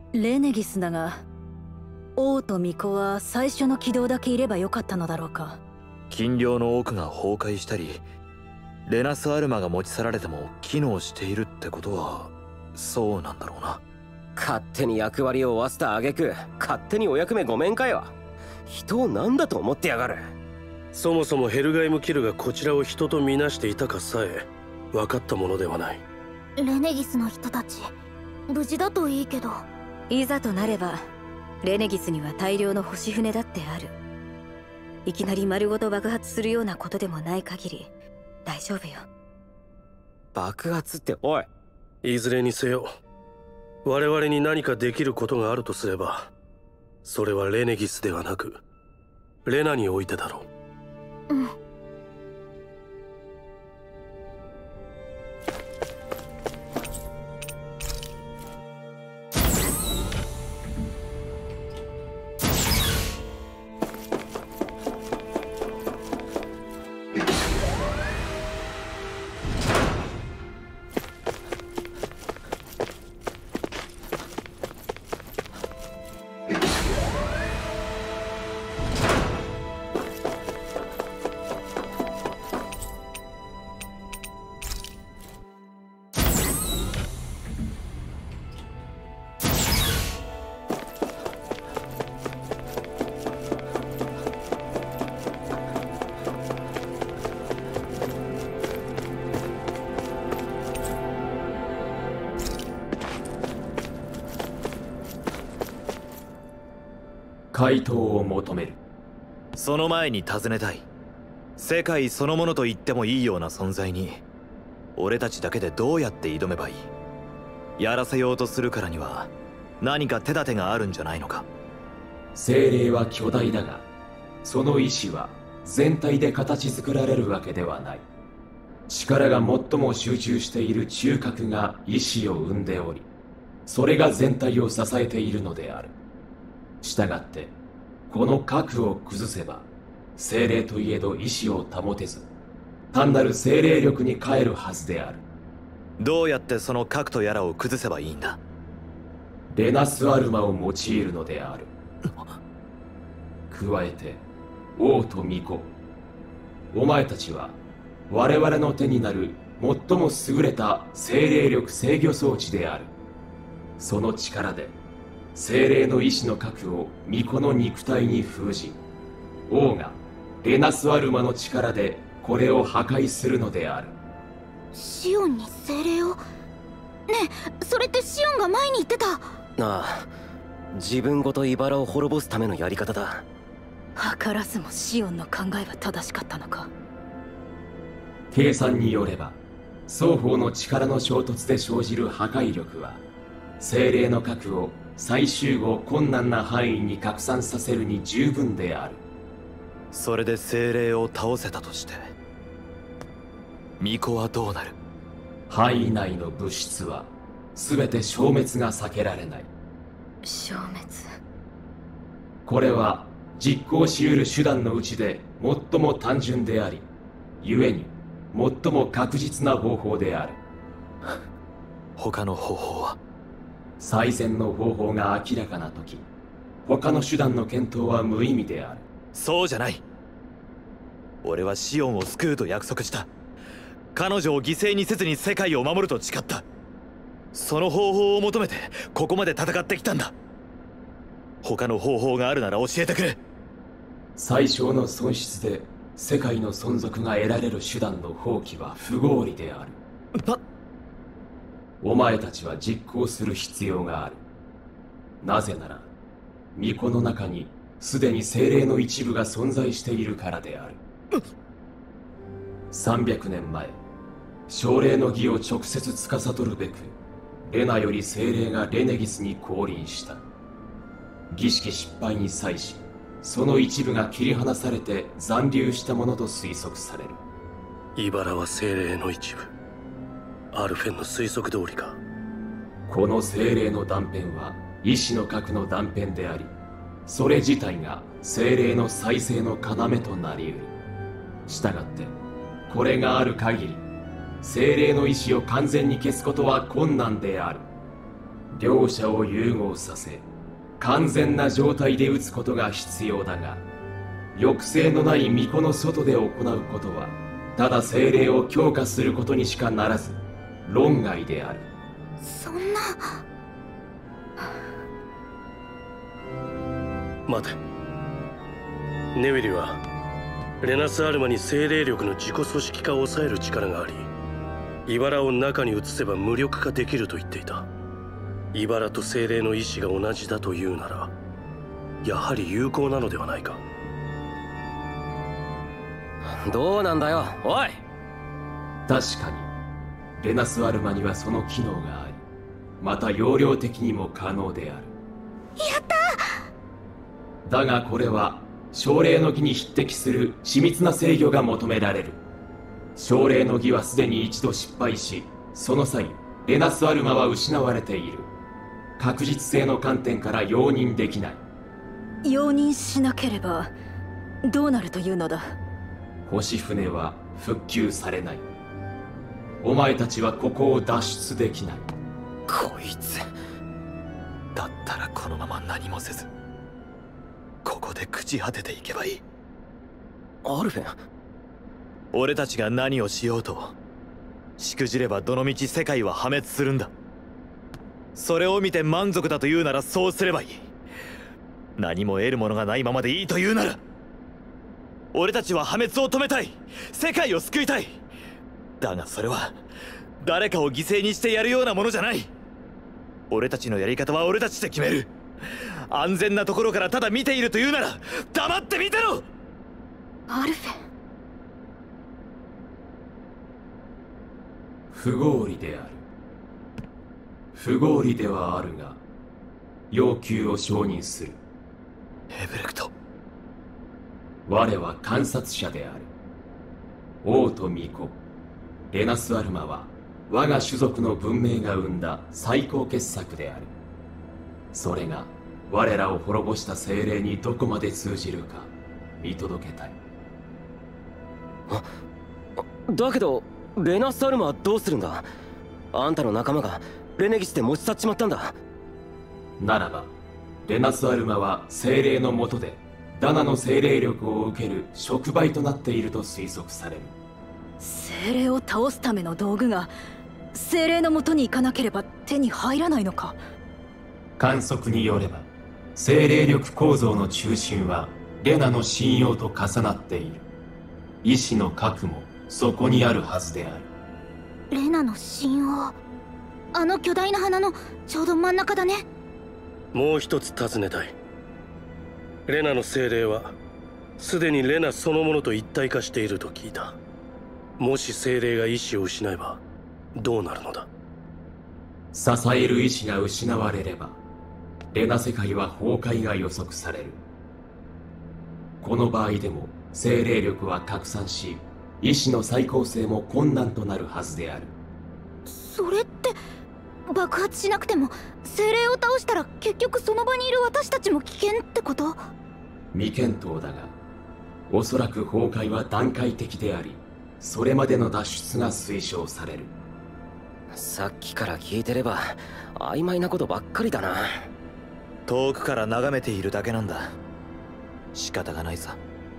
レネギスだが、王と巫女は最初の軌道だけいればよかったのだろうか。 禁猟の奥が崩壊したり、レナスアルマが持ち去られても機能しているってことはそうなんだろうな。 勝手に役割を負わせた挙句、勝手にお役目ごめんかよ。人を何だと思ってやがる。 そもそもヘルガイム・キルがこちらを人とみなしていたかさえ分かったものではない。 レネギスの人たち無事だといいけど。 いざとなればレネギスには大量の星船だってある。いきなり丸ごと爆発するようなことでもない限り大丈夫よ。 爆発っておい。 いずれにせよ我々に何かできることがあるとすれば、それはレネギスではなくレナにおいてだろう。 うん。 回答を求める。 その前に尋ねたい。世界そのものと言ってもいいような存在に俺たちだけでどうやって挑めばいい？やらせようとするからには何か手立てがあるんじゃないのか？ 精霊は巨大だが、その意志は全体で形作られるわけではない。力が最も集中している中核が意志を生んでおり、それが全体を支えているのである。したがって、この核を崩せば、精霊といえど意志を保てず、単なる精霊力に変えるはずである。 どうやってその核とやらを崩せばいいんだ？ レナスアルマを用いるのである。加えて、王と巫女、お前たちは我々の手になる最も優れた精霊力制御装置である。その力で精霊の意志の核を巫女の肉体に封じ、王がレナスアルマの力でこれを破壊するのである。 シオンに精霊を？ねえ、それってシオンが前に言ってた。 ああ、自分ごと茨を滅ぼすためのやり方だ。 図らずもシオンの考えは正しかったのか。 計算によれば、双方の力の衝突で生じる破壊力は、精霊の核を再集合困難な範囲に拡散させるに十分である。 それで精霊を倒せたとして巫女はどうなる？ 範囲内の物質は全て消滅が避けられない。 消滅。 これは実行し得る手段のうちで最も単純であり、故に最も確実な方法である。 他の方法は？ 最善の方法が明らかな時、他の手段の検討は無意味である。 そうじゃない。俺はシオンを救うと約束した。彼女を犠牲にせずに世界を守ると誓った。その方法を求めてここまで戦ってきたんだ。他の方法があるなら教えてくれ。 最小の損失で世界の存続が得られる手段の放棄は不合理である。お前たちは実行する必要がある。なぜなら、巫女の中にすでに精霊の一部が存在しているからである。300年前、奨励の儀を直接司るべく、レナより精霊がレネギスに降臨した。儀式失敗に際し、その一部が切り離されて残留したものと推測される。 茨は精霊の一部。アルフェンの推測通りか。 この精霊の断片は意志の核の断片であり、それ自体が精霊の再生の要となり得る。したがってこれがある限り、精霊の意志を完全に消すことは困難である。 両者を融合させ完全な状態で撃つことが必要だが、抑制のない巫女の外で行うことはただ精霊を強化することにしかならず論外である。 そんな。 待て。ネウィリはレナスアルマに精霊力の自己組織化を抑える力があり、茨を中に移せば無力化できると言っていた。茨と精霊の意志が同じだというなら、やはり有効なのではないか。 どうなんだよ、おい。 確かにレナスアルマにはその機能があり、また容量的にも可能である。 やった。 だがこれは奨励の儀に匹敵する緻密な制御が求められる。奨励の儀はすでに一度失敗し、その際レナスアルマは失われている。確実性の観点から容認できない。 容認しなければどうなるというのだ。 星船は復旧されない。お前たちはここを脱出できない。 こいつ。 だったらこのまま何もせずここで朽ち果てていけばいい。 アルフェン、 俺たちが何をしようとしくじればどのみち世界は破滅するんだ。それを見て満足だというならそうすればいい。何も得るものがないままでいいというなら、俺たちは破滅を止めたい、世界を救いたい。だがそれは誰かを犠牲にしてやるようなものじゃない。俺たちのやり方は俺たちで決める。安全なところからただ見ているというなら黙って見てろ。 アルフェン。 不合理である。不合理ではあるが要求を承認する。 ヘブレクト、 我は観察者である。王と巫女レナスアルマは我が種族の文明が生んだ最高傑作である。それが我らを滅ぼした精霊にどこまで通じるか見届けたい。 だけどレナスアルマはどうするんだ。あんたの仲間がレネギスで持ち去っちまったんだ。 ならばレナスアルマは精霊の下でダナの精霊力を受ける触媒となっていると推測される。 精霊を倒すための道具が精霊のもとに行かなければ手に入らないのか。 観測によれば精霊力構造の中心はレナの信用と重なっている。意志の核もそこにあるはずである。 レナの神王、あの巨大な花のちょうど真ん中だね。 もう一つ尋ねたい。レナの精霊はすでにレナそのものと一体化していると聞いた。もし精霊が意志を失えばどうなるのだ。 支える意志が失われればレナ世界は崩壊が予測される。この場合でも精霊力は拡散し、意志の再構成も困難となるはずである。 それって爆発しなくても精霊を倒したら結局その場にいる私たちも危険ってこと？ 未見当だがおそらく崩壊は段階的であり、それまでの脱出が推奨される。 さっきから聞いてれば曖昧なことばっかりだな。 遠くから眺めているだけなんだ。仕方がないさ。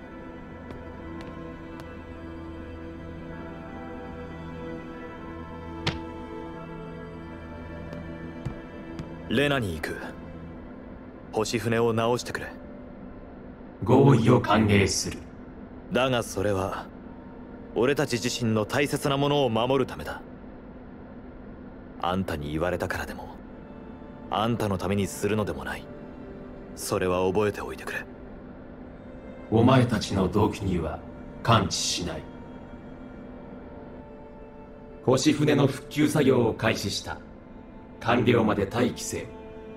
レナに行く。星船を直してくれ。 合意を歓迎する。 だがそれは俺たち自身の大切なものを守るためだ。あんたに言われたからでもあんたのためにするのでもない。それは覚えておいてくれ。 お前たちの動機には関知しない。星船の復旧作業を開始した。完了まで待機せよ。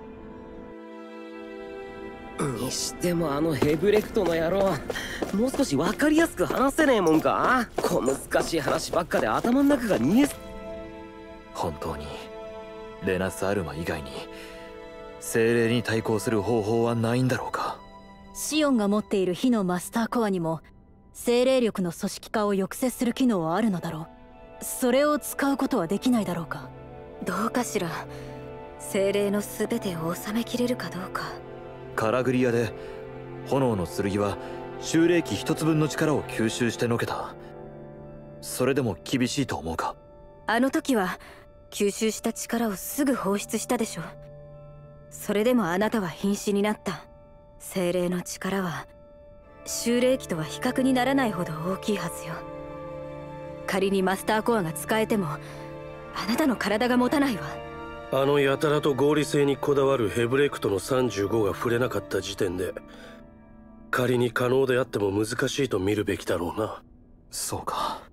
にしてもあのヘブレクトの野郎、もう少し分かりやすく話せねえもんか。小難しい話ばっかで頭の中が煮え。 本当にレナスアルマ以外に精霊に対抗する方法はないんだろうか。 シオンが持っている火のマスターコアにも精霊力の組織化を抑制する機能はあるのだろう。それを使うことはできないだろうか。どうかしら。 精霊の全てを収めきれるかどうか。 カラグリアで炎の剣は修霊器一つ分の力を吸収してのけた。それでも厳しいと思うか？ あの時は吸収した力をすぐ放出したでしょ。それでもあなたは瀕死になった。精霊の力は修霊器とは比較にならないほど大きいはずよ。仮にマスターコアが使えてもあなたの体が持たないわ。 あのやたらと合理性にこだわるヘブレクトの35が触れなかった時点で、仮に可能であっても難しいと見るべきだろうな。 そうか。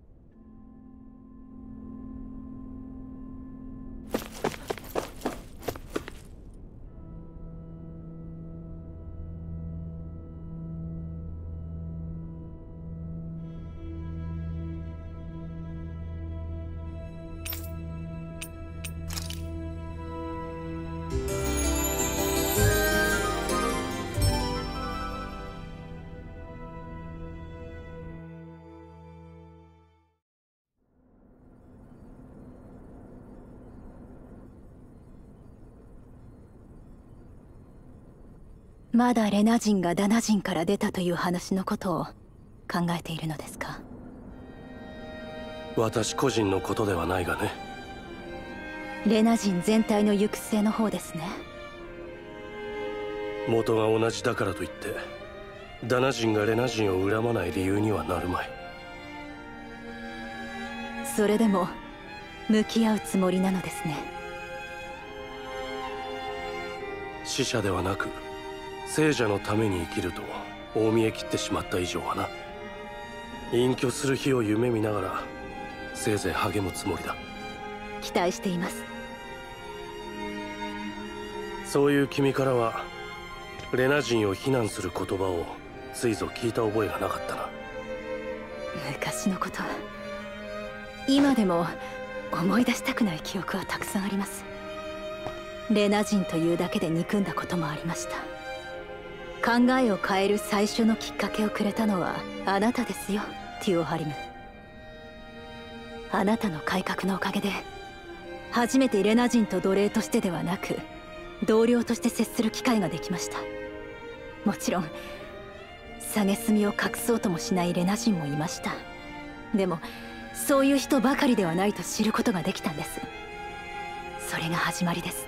まだレナ人がダナ人から出たという話のことを考えているのですか？ 私個人のことではないがね。 レナ人全体の行く末の方ですね。 元が同じだからといってダナ人がレナ人を恨まない理由にはなるまい。 それでも向き合うつもりなのですね。 死者ではなく聖者のために生きると大見え切ってしまった以上はな。隠居する日を夢見ながらせいぜい励むつもりだ。 期待しています。 そういう君からはレナ人を非難する言葉をついぞ聞いた覚えがなかったな。 昔のこと、今でも思い出したくない記憶はたくさんあります。レナ人というだけで憎んだこともありました。考えを変える最初のきっかけをくれたのはあなたですよ、ティオハリム。あなたの改革のおかげで初めてレナ人と奴隷としてではなく同僚として接する機会ができました。もちろん蔑みを隠そうともしないレナ人もいました。でもそういう人ばかりではないと知ることができたんです。それが始まりです。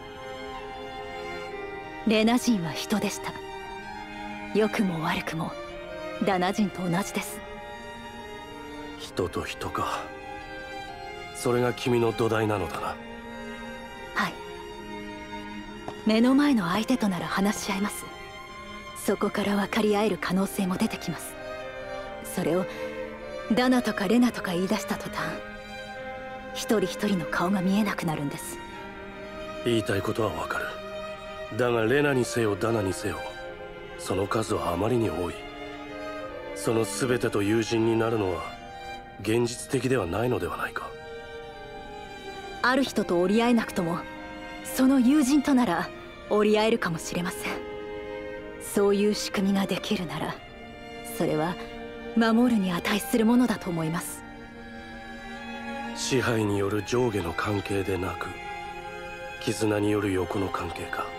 レナ人は人でした。良くも悪くもダナ人と同じです。 人と人か。それが君の土台なのだな。 はい。目の前の相手となら話し合います。そこから分かり合える可能性も出てきます。それをダナとかレナとか言い出した途端、一人一人の顔が見えなくなるんです。 言いたいことはわかる。だがレナにせよダナにせよその数はあまりに多い。その全てと友人になるのは現実的ではないのではないか。 ある人と折り合えなくともその友人となら折り合えるかもしれません。そういう仕組みができるならそれは守るに値するものだと思います。 支配による上下の関係でなく絆による横の関係か。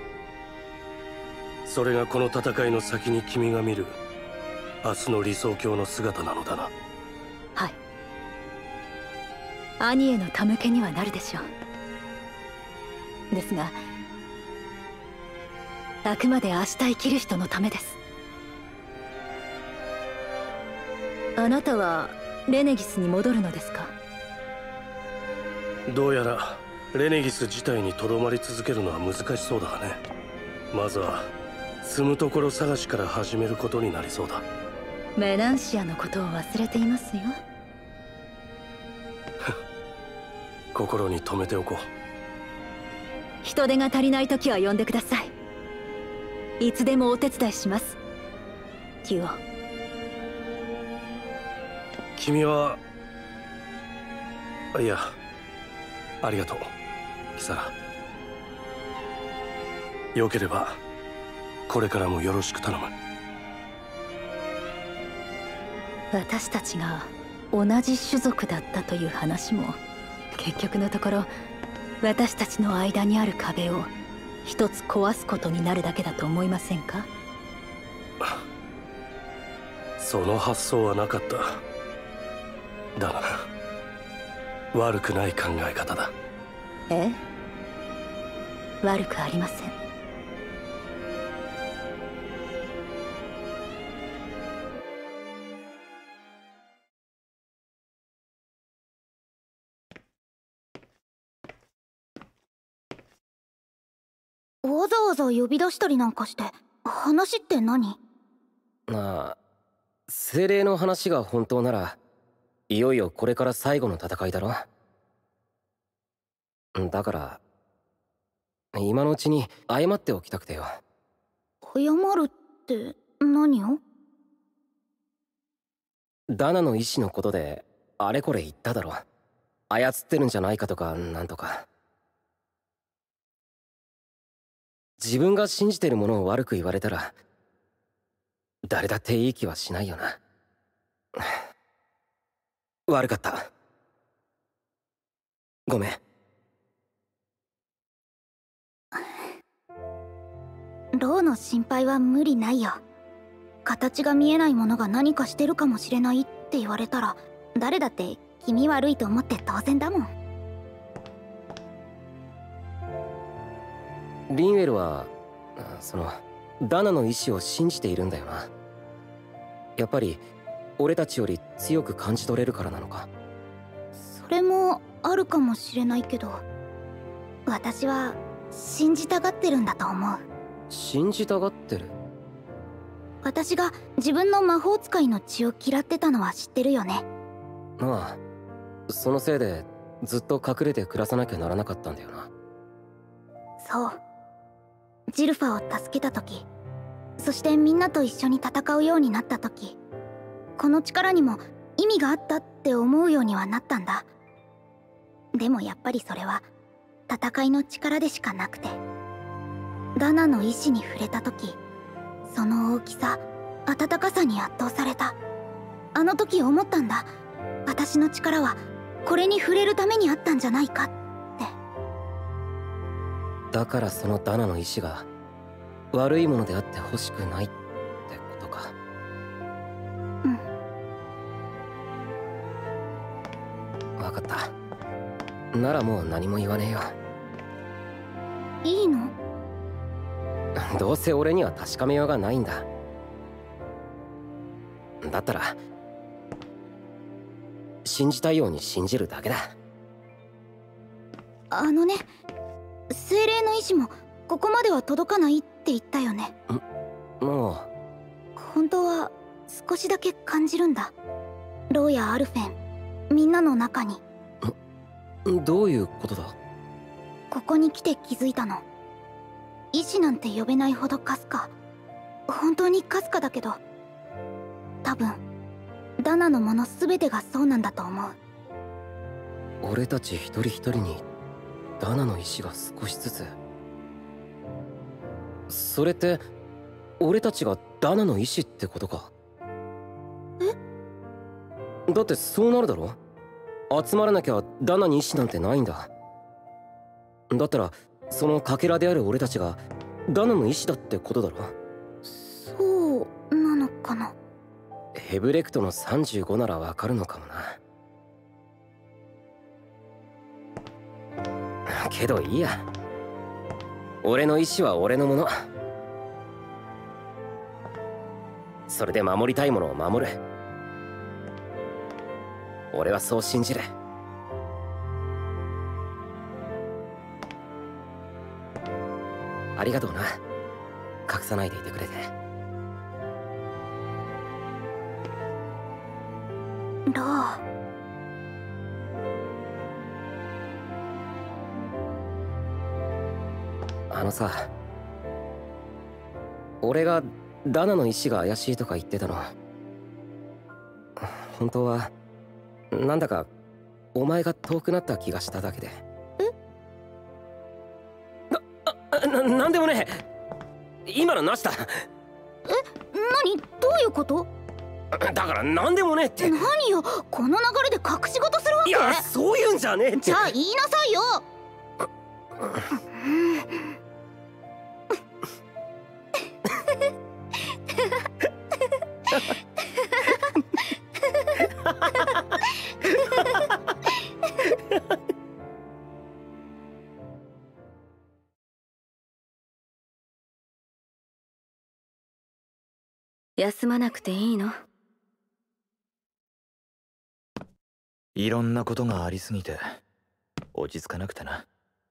それがこの戦いの先に君が見る明日の理想郷の姿なのだな。 はい。兄への手向けにはなるでしょう。ですがあくまで明日生きる人のためです。あなたはレネギスに戻るのですか？ どうやらレネギス自体にとどまり続けるのは難しそうだがね。まずは住むところ探しから始めることになりそうだ。 メナンシアのことを忘れていますよ。 心に留めておこう。 人手が足りない時は呼んでください。いつでもお手伝いします、ティオ。 君はいや、ありがとうキサラ。よければこれからもよろしく頼む。 私たちが同じ種族だったという話も結局のところ私たちの間にある壁を一つ壊すことになるだけだと思いませんか？ その発想はなかった。だが悪くない考え方だ。 ええ、悪くありません。 わざわざ呼び出したりなんかして話って何？ まあ精霊の話が本当ならいよいよこれから最後の戦いだろ。だから今のうちに謝っておきたくてよ。 謝るって何を？ ダナの意志のことであれこれ言っただろ。操ってるんじゃないかとかなんとか。自分が信じてるものを悪く言われたら誰だっていい気はしないよな。悪かった。ごめん。 ローの心配は無理ないよ。形が見えないものが何かしてるかもしれないって言われたら誰だって気味悪いと思って当然だもん。 リンウェルはダナの意志を信じているんだよな。やっぱり俺たちより強く感じ取れるからなのか？ それもあるかもしれないけど、私は信じたがってるんだと思う。 信じたがってる？ 私が自分の魔法使いの血を嫌ってたのは知ってるよね。 ああ、そのせいでずっと隠れて暮らさなきゃならなかったんだよな。 そう、ジルファを助けた時、そしてみんなと一緒に戦うようになった時、この力にも意味があったって思うようにはなったんだ。でもやっぱりそれは戦いの力でしかなくて、ダナの意志に触れた時、その大きさ、温かさに圧倒された。あの時思ったんだ。私の力はこれに触れるためにあったんじゃないかって。 だからそのダナの意志が悪いものであってほしくないってことか。 うん。 分かった。ならもう何も言わねえよ。 いいの？ どうせ俺には確かめようがないんだ。だったら信じたいように信じるだけだ。 あのね、精霊の意志もここまでは届かないって言ったよね。 もう本当は少しだけ感じるんだ。ローやアルフェン、みんなの中に。 どういうことだ？ ここに来て気づいたの。意志なんて呼べないほどかすか。本当にかすかだけど、多分ダナのもの全てがそうなんだと思う。 俺たち一人一人にダナの意志が少しずつ。それって俺たちがダナの意志ってことか？え？だってそうなるだろ？集まらなきゃダナに意志なんてないんだ。だったらそのかけらである俺たちがダナの意志だってことだろ？ そうなのかな。 ヘブレクトの35ならわかるのかもな。けどいいや。俺の意志は俺のもの。それで守りたいものを守る。俺はそう信じる。ありがとうな。隠さないでいてくれて。 ロー。 あのさ、俺がダナの意志が怪しいとか言ってたの、本当はなんだかお前が遠くなった気がしただけで。なんでもねえ。今のなしだ。 何？どういうこと？ だからなんでもねえって。 何よ、この流れで隠し事するわけ？ いや、そういうんじゃねえって。 じゃあ言いなさいよ。 休まなくていいの？ いろんなことがありすぎて落ち着かなくてな。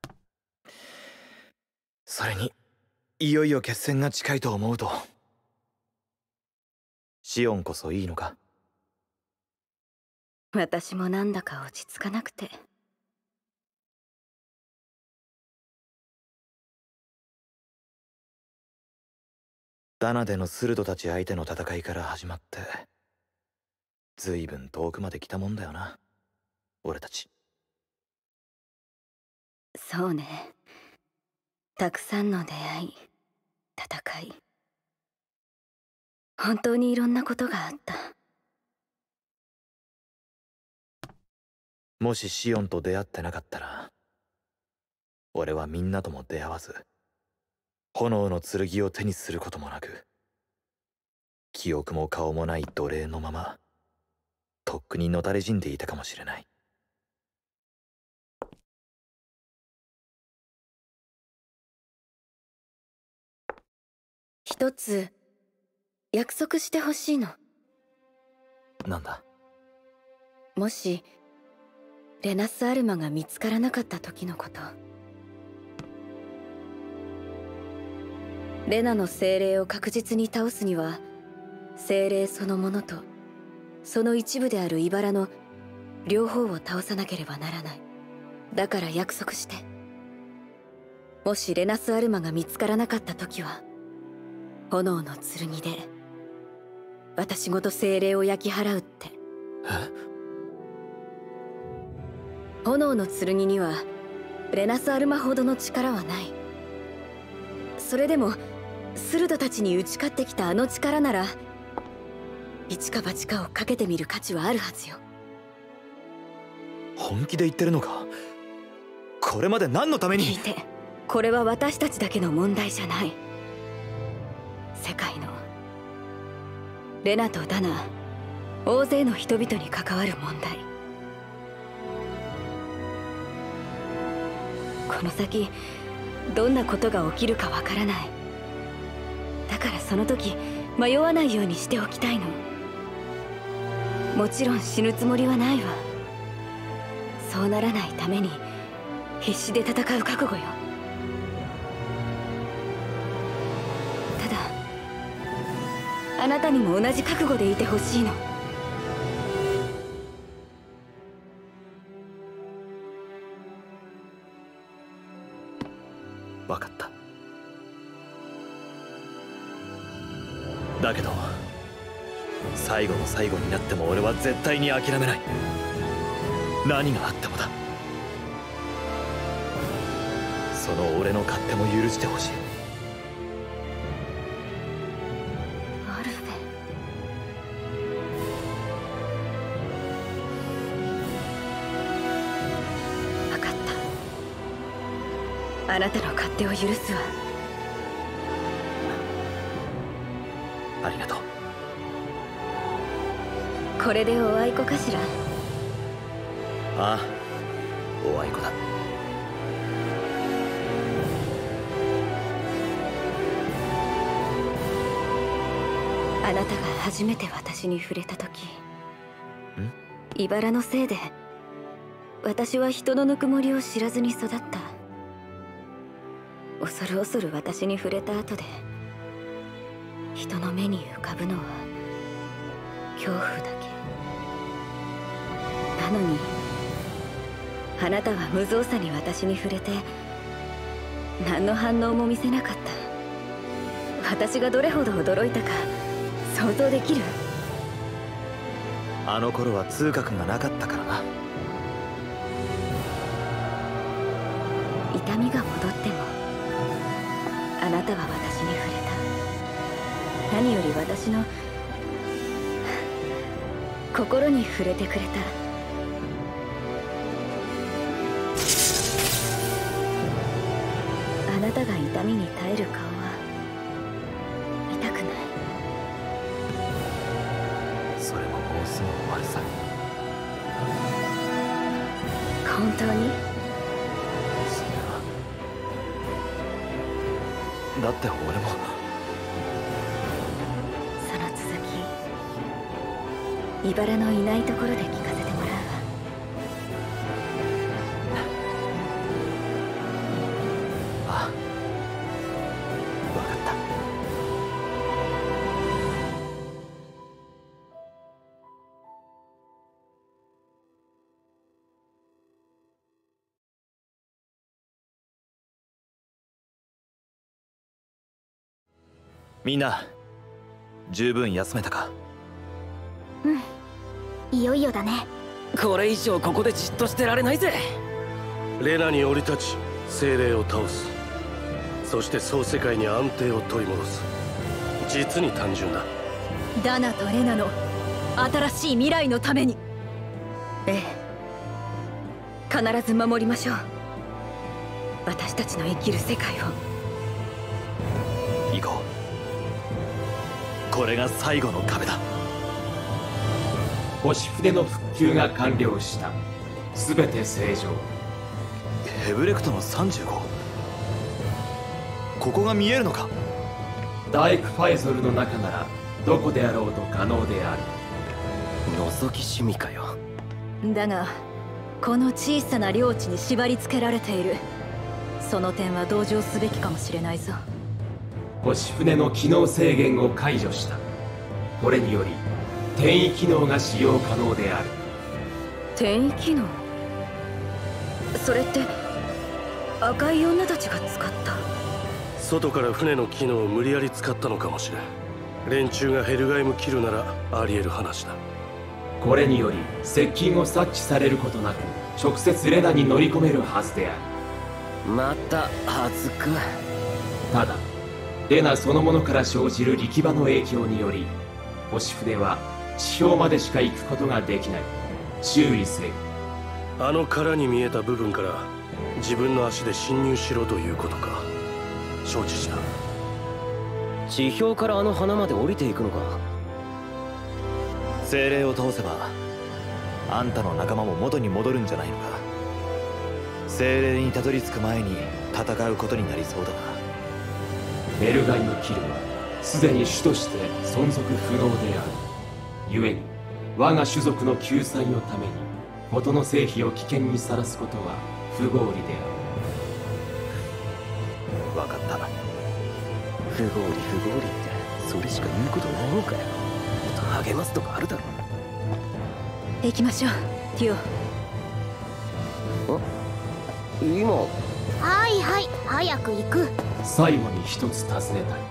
それにいよいよ決戦が近いと思うと。シオンこそいいのか？ 私もなんだか落ち着かなくて。 ダナでのスルドたち相手の戦いから始まってずいぶん遠くまで来たもんだよな、俺たち。 そうね。たくさんの出会い、戦い、本当にいろんなことがあった。 もしシオンと出会ってなかったら俺はみんなとも出会わず炎の剣を手にすることもなく、記憶も顔もない奴隷のままとっくにのたれ死んでいたかもしれない。 一つ約束してほしいの。 なんだ？ もしレナス・アルマが見つからなかった時のこと。レナの精霊を確実に倒すには精霊そのものとその一部である茨の両方を倒さなければならない。だから約束して。もしレナス・アルマが見つからなかった時は炎の剣で私ごと精霊を焼き払うって。炎の剣にはレナス・アルマほどの力はない。それでもスルドたちに打ち勝ってきたあの力なら一か八かをかけてみる価値はあるはずよ。 本気で言ってるのか？これまで何のために？ 聞いて、これは私たちだけの問題じゃない。世界のレナとダナ、大勢の人々に関わる問題。この先どんなことが起きるかわからない。だからその時迷わないようにしておきたいの。もちろん死ぬつもりはないわ。そうならないために必死で戦う覚悟よ。ただあなたにも同じ覚悟でいてほしいの。 分かった。だけど最後の最後になっても俺は絶対に諦めない。何があってもだ。その俺の勝手も許してほしい。 アルフェ。分かった。あなたの勝手を許すわ。 ありがとう。 これでおあいこかしら？ ああ、おあいこだ。 あなたが初めて私に触れた時、茨のせいで私は人のぬくもりを知らずに育った。恐る恐る私に触れた後で人の目に浮かぶのは恐怖だけ。なのにあなたは無造作に私に触れて何の反応も見せなかった。私がどれほど驚いたか想像できる？ あの頃は通覚がなかったからな。 痛みが戻ってもあなたは私に触れた。何より私の心に触れてくれた。 なたが痛みに耐える顔は見たくない。 それももうすぐ終わるさ。 本当に？ だって俺もその続き、茨のいないところで聞かせてもらうわ。 ああ、分かった。みんな十分休めたか？ いよいよだね。 これ以上ここでじっとしてられないぜ。 レナに降り立ち精霊を倒す、そして総世界に安定を取り戻す。実に単純だ。 ダナとレナの新しい未来のために。 ええ、必ず守りましょう。私たちの生きる世界を。 行こう。これが最後の壁だ。 星船の復旧が完了した。すべて正常。 ヘブレクトの35、ここが見えるのか？ ダイクファイゾルの中ならどこであろうと可能である。 覗き趣味かよ。 だがこの小さな領地に縛り付けられている。その点は同情すべきかもしれないぞ。 星船の機能制限を解除した。これにより転移機能が使用可能である。 転移機能？それって赤い女たちが使った？ 外から船の機能を無理やり使ったのかもしれん。連中がヘルガイムキルならあり得る話だ。 これにより接近を察知されることなく直接レナに乗り込めるはずである。 またはずか。 ただレナそのものから生じる力場の影響により星船は地表までしか行くことができない。注意せよ。 あの殻に見えた部分から自分の足で侵入しろということか。承知した。 地表からあの花まで降りていくのか。 精霊を倒せばあんたの仲間も元に戻るんじゃないのか。精霊にたどり着く前に戦うことになりそうだな。 ヘルガイムキルはすでに主として存続不能である。故に我が種族の救済のために事の成否を危険にさらすことは不合理である。 分かった。 不合理不合理ってそれしか言うことないのかよ。もっと励ますとかあるだろ。 行きましょうティオ。 今はいはい、早く行く。 最後に一つ尋ねたい。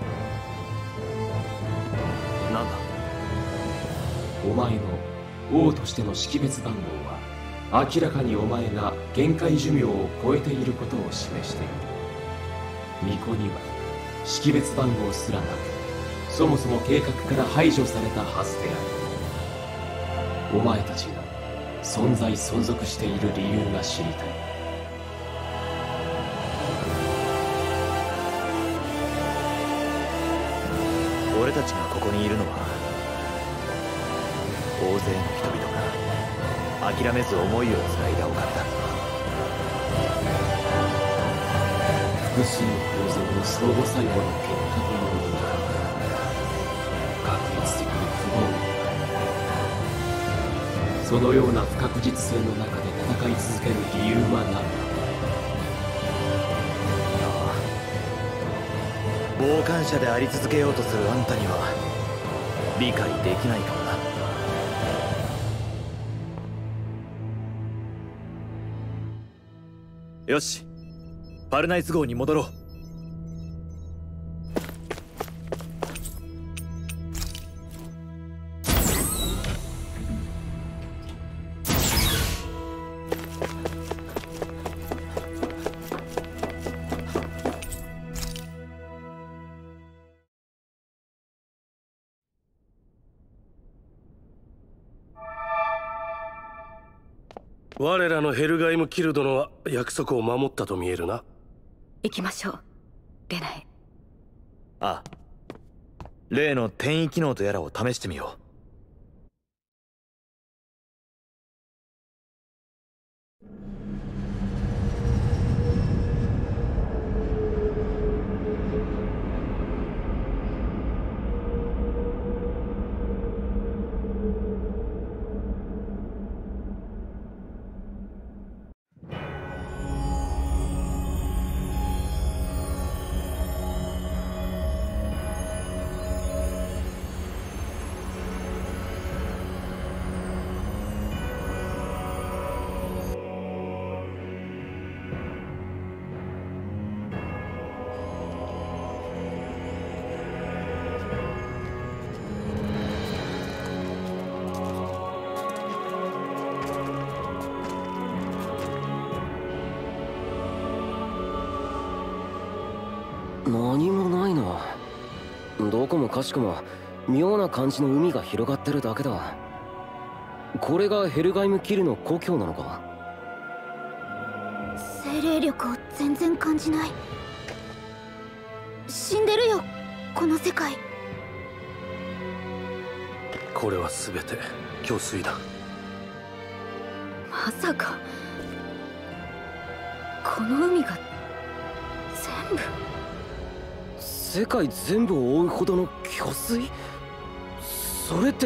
なんだ？ お前の王としての識別番号は明らかにお前が限界寿命を超えていることを示している。巫女には識別番号すらなく、そもそも計画から排除されたはずである。お前たちが存在存続している理由が知りたい。 俺たちがここにいるのは大勢の人々が諦めず思いをつないだおかげだ。 複数の構造の相互作用の結果というものだ。確率的に不合理。そのような不確実性の中で戦い続ける理由は何だ。 傍観者であり続けようとするあんたには理解できないかもな。よし、パルナイス号に戻ろう。 我らのヘルガイムキル殿は約束を守ったと見えるな。 行きましょう。 けない。 ああ、例の転移機能とやらを試してみよう。 何もないな。どこもかしこも妙な感じの海が広がってるだけだ。これがヘルガイムキルの故郷なのか？ 精霊力を全然感じない。死んでるよこの世界。 これは全て虚水だ。 まさかこの海が全部世界全部を覆うほどの虚水？それって。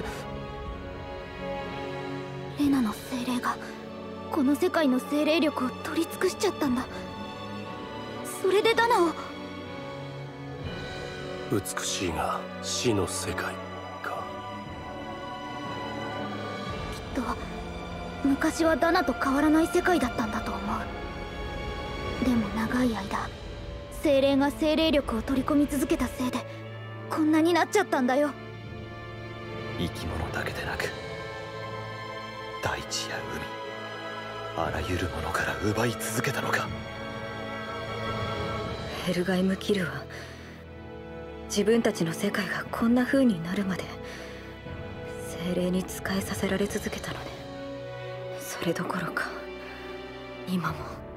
レナの精霊がこの世界の精霊力を取り尽くしちゃったんだ。それでダナを。 美しいが死の世界か。 きっと昔はダナと変わらない世界だったんだと思う。でも長い間精霊が精霊力を取り込み続けたせいでこんなになっちゃったんだよ。 生き物だけでなく大地や海、あらゆるものから奪い続けたのか。 ヘルガイムキルは自分たちの世界がこんな風になるまで精霊に仕えさせられ続けたのね。それどころか今も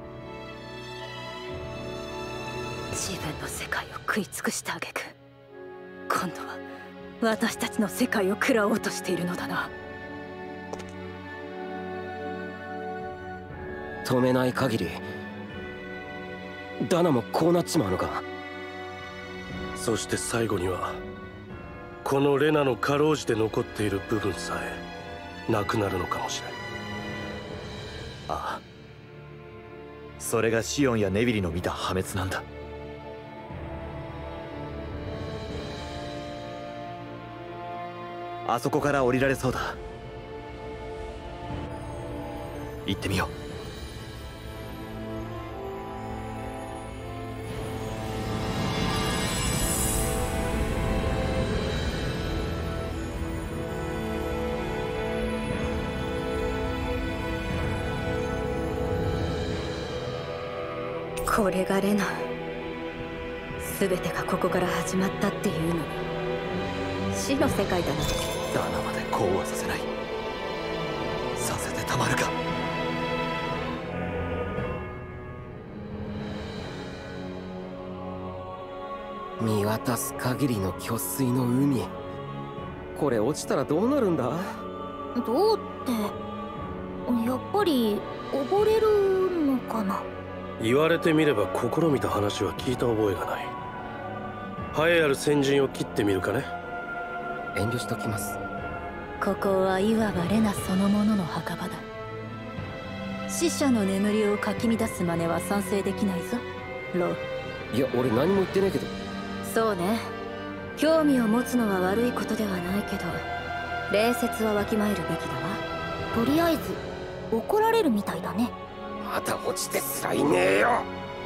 自分の世界を食い尽くした挙句今度は私たちの世界を食らおうとしているのだな。 止めない限りダナもこうなっちまうのか。 そして最後にはこのレナのかろうじて残っている部分さえなくなるのかもしれん。 ああ、それがシオンやネビリの見た破滅なんだ。あそこから降りられそうだ。行ってみよう。 これがレナ。全てがここから始まったっていうのに死の世界だな。 ダナまでこうはさせない。させてたまるか。 見渡す限りの虚水の海。これ落ちたらどうなるんだ？ どうってやっぱり溺れるのかな。 言われてみれば試みた話は聞いた覚えがない。栄えある先陣を切ってみるかね。 遠慮しときます。 ここはいわばレナそのものの墓場だ。死者の眠りをかき乱す真似は賛成できないぞロー。 いや俺何も言ってないけど。 そうね、興味を持つのは悪いことではないけど礼節はわきまえるべきだわ。 とりあえず怒られるみたいだね。 また落ちてすらいねえよ。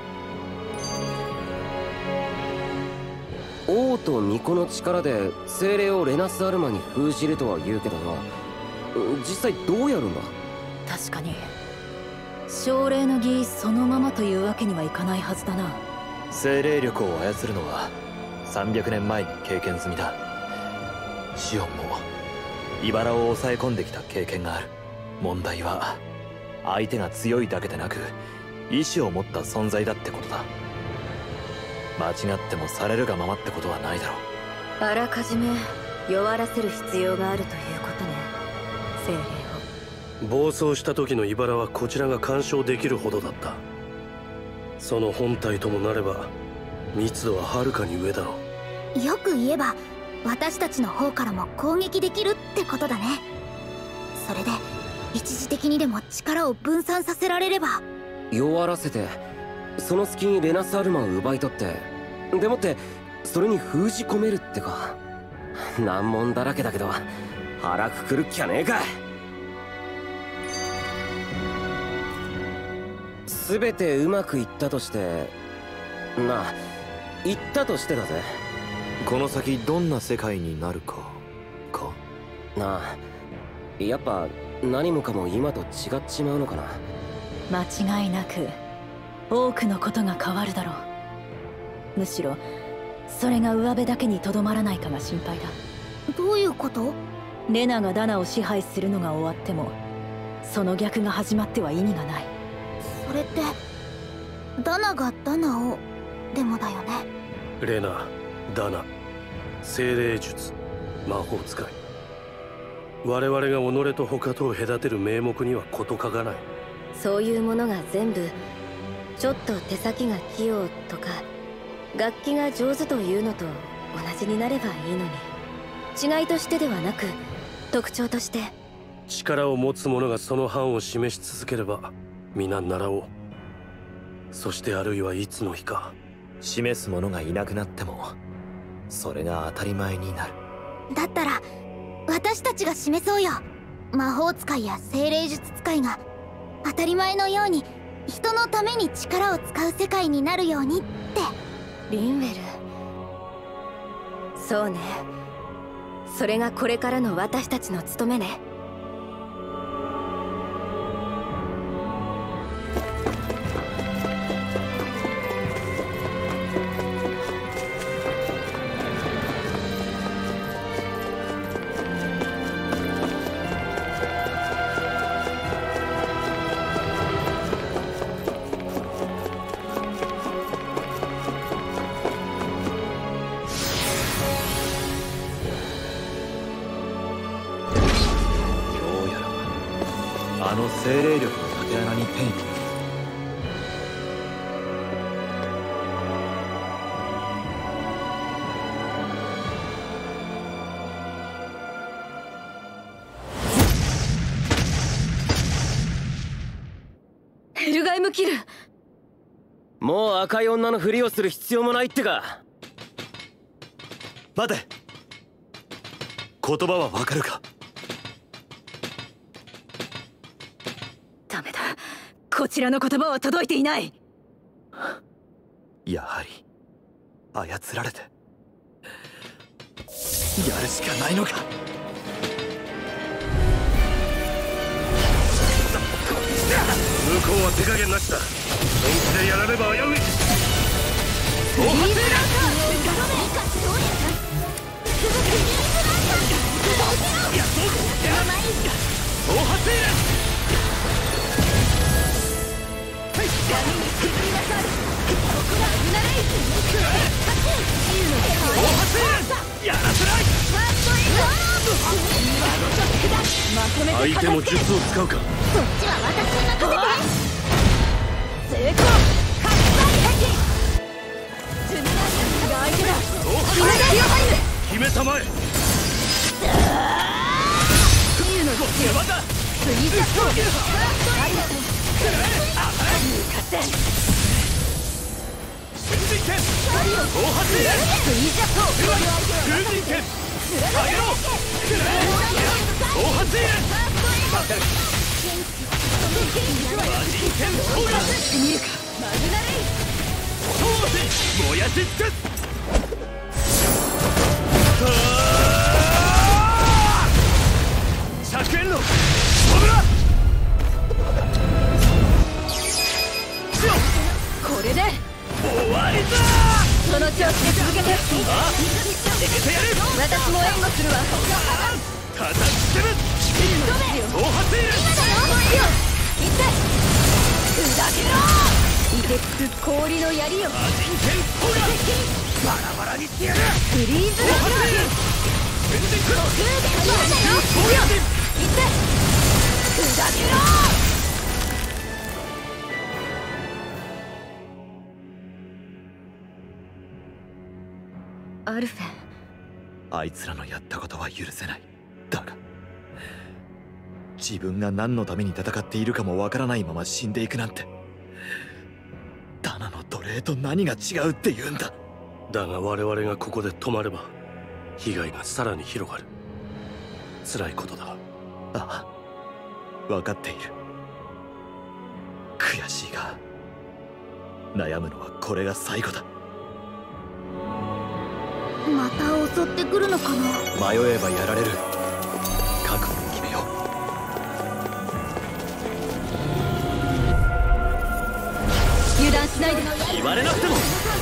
王と巫女の力で精霊をレナスアルマに封じるとは言うけどな、実際どうやるんだ？ 確かに奨励の儀そのままというわけにはいかないはずだな。 精霊力を操るのは300年前に経験済みだ。シオンも茨を抑え込んできた経験がある。問題は相手が強いだけでなく意志を持った存在だってことだ。 間違ってもされるがままってことはないだろう。 あらかじめ弱らせる必要があるということね、精霊を。 暴走した時の茨はこちらが干渉できるほどだった。その本体ともなれば密度ははるかに上だろう。よく言えば私たちの方からも攻撃できるってことだね。それで一時的にでも力を分散させられれば。 弱らせてその隙にレナスアルマを奪い取って、でもってそれに封じ込めるってか。難問だらけだけど腹くくるっきゃねえか。全てうまくいったとして、まあ言ったとしてだぜ。 この先どんな世界になるかなあ、やっぱ何もかも今と違っちまうのかな。 間違いなく多くのことが変わるだろう。むしろそれが上辺だけにとどまらないかが心配だ。 どういうこと？ レナがダナを支配するのが終わってもその逆が始まっては意味がない。 それってダナがダナをでもだよね。 レナ、ダナ、精霊術、魔法使い、我々が己と他とを隔てる名目には事欠かない。 そういうものが全部ちょっと手先が器用とか楽器が上手というのと同じになればいいのに、違いとしてではなく特徴として。 力を持つ者がその範を示し続ければ皆習おう。そしてあるいはいつの日か示す者がいなくなってもそれが当たり前になる。 だったら私たちが示そうよ。魔法使いや精霊術使いが当たり前のように人のために力を使う世界になるようにって。 リンウェル、そうね、それがこれからの私たちの務めね。 精霊力の縦穴に転移。 ヘルガイムキル。 もう赤い女のふりをする必要もないってか。 待て、言葉はわかるか？ ダメだ、こちらの言葉は届いていない。 やはり操られてやるしかないのか。 向こうは手加減なしだ。本気でやらねば危うい。相手も術を使うか。 そっちは私に任せて。 成功。 姫様へ。 これで終わりだ。その調子で続けて。私も援護するわ。 叩きつける。 今だよ。いって砕けろ。凍てつく氷の槍よ。 バラバラにしてやる。 フリーズラッシュ全然来る。 行って砕けろ。アルフェン、 あいつらのやったことは許せない。だが自分が何のために戦っているかもわからないまま死んでいくなんて、ダナの奴隷と何が違うって言うんだ。 だが我々がここで止まれば被害がさらに広がる。辛いことだ。 ああ、分かっている。悔しいが悩むのはこれが最後だ。 また襲ってくるのかな。 迷えばやられる。覚悟を決めよう。 油断しないで。 言われなくても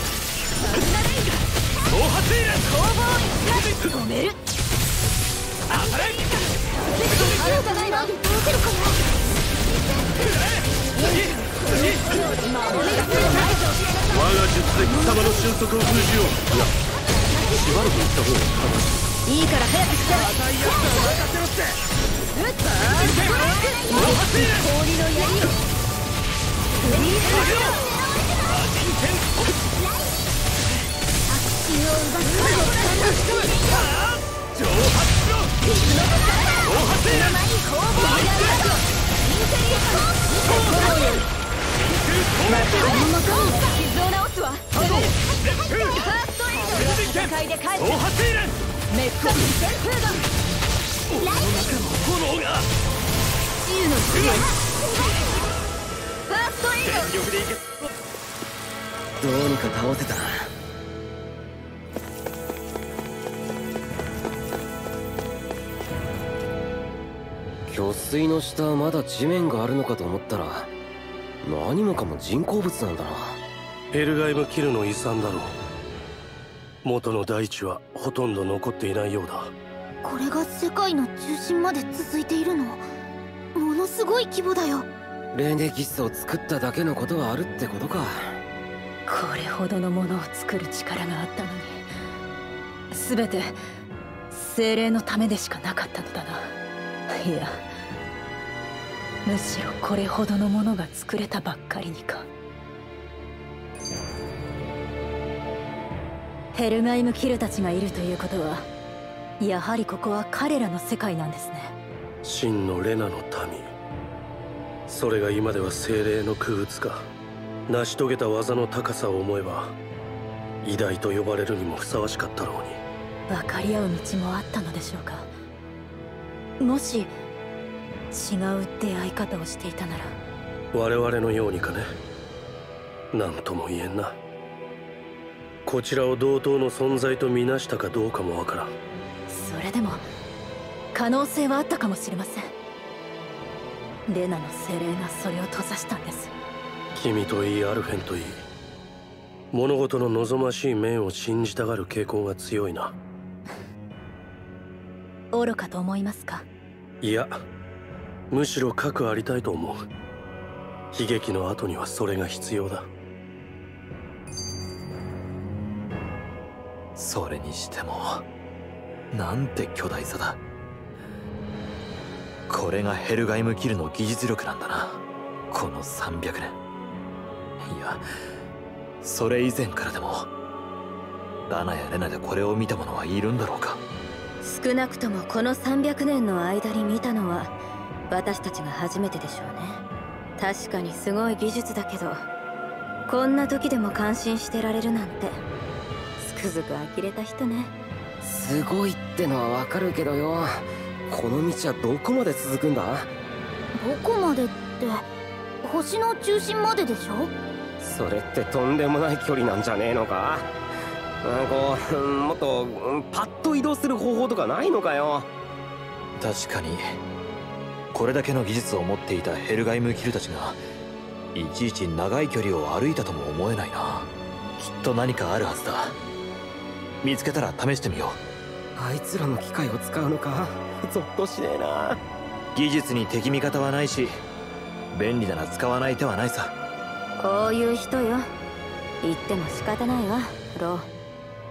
暴発イレン攻防止める。 当たれ。 あなたが今どうせるかな。 我が術で貴様の俊足を封じよう。いや、しばらく行った方が正しい。 いいから早くして。 赤いやつは任せろって。 氷の槍をフリーズラッシュ。 血を奪って蒸発しろ。暴発イレン傷を直すわ。ファーストエイド。戦いで帰って暴発イレンメッカニ旋風が俺の中の炎が治癒の支援。ファーストエイド。 全力でいけ。 どうにか倒せたな。巨水の下まだ地面があるのかと思ったら何もかも人工物なんだな。 ヘルガイムキルの遺産だろう。元の大地はほとんど残っていないようだ。 これが世界の中心まで続いているの。ものすごい規模だよ。 レネギスを作っただけのことはあるってことか。 これほどのものを作る力があったのに全て精霊のためでしかなかったのだな。いや、むしろこれほどのものが作れたばっかりにか。ヘルガイムキルたちがいるということはやはりここは彼らの世界なんですね。 真のレナの民、それが今では精霊の空物か。成し遂げた技の高さを思えば偉大と呼ばれるにもふさわしかったろうに。 分かり合う道もあったのでしょうか。もし違う出会い方をしていたなら。 我々のようにかね。何とも言えんな。こちらを同等の存在とみなしたかどうかもわからん。 それでも可能性はあったかもしれません。レナの精霊がそれを閉ざしたんです。 君といいアルフェンといい、物事の望ましい面を信じたがる傾向が強いな。 愚かと思いますか。 いや、むしろ核ありたいと思う。悲劇の後にはそれが必要だ。 それにしてもなんて巨大さだ。これがヘルガイムキルの技術力なんだな。この300年、いやそれ以前からでもダナやレナでこれを見た者はいるんだろうか。 少なくともこの300年の間に見たのは私たちが初めてでしょうね。確かにすごい技術だけど、こんな時でも感心してられるなんてつくづく呆れた人ね。 すごいってのはわかるけどよ、この道はどこまで続くんだ。 どこまでって星の中心まででしょ。 それってとんでもない距離なんじゃねえのか。こうもっとパッと移動する方法とかないのかよ。 確かにこれだけの技術を持っていたヘルガイムキルたちがいちいち長い距離を歩いたとも思えないな。きっと何かあるはずだ。見つけたら試してみよう。 あいつらの機械を使うのか。ゾッとしねえな。 技術に敵味方はないし、便利なら使わない手はないさ。 こういう人よ。言っても仕方ないわ、ロー。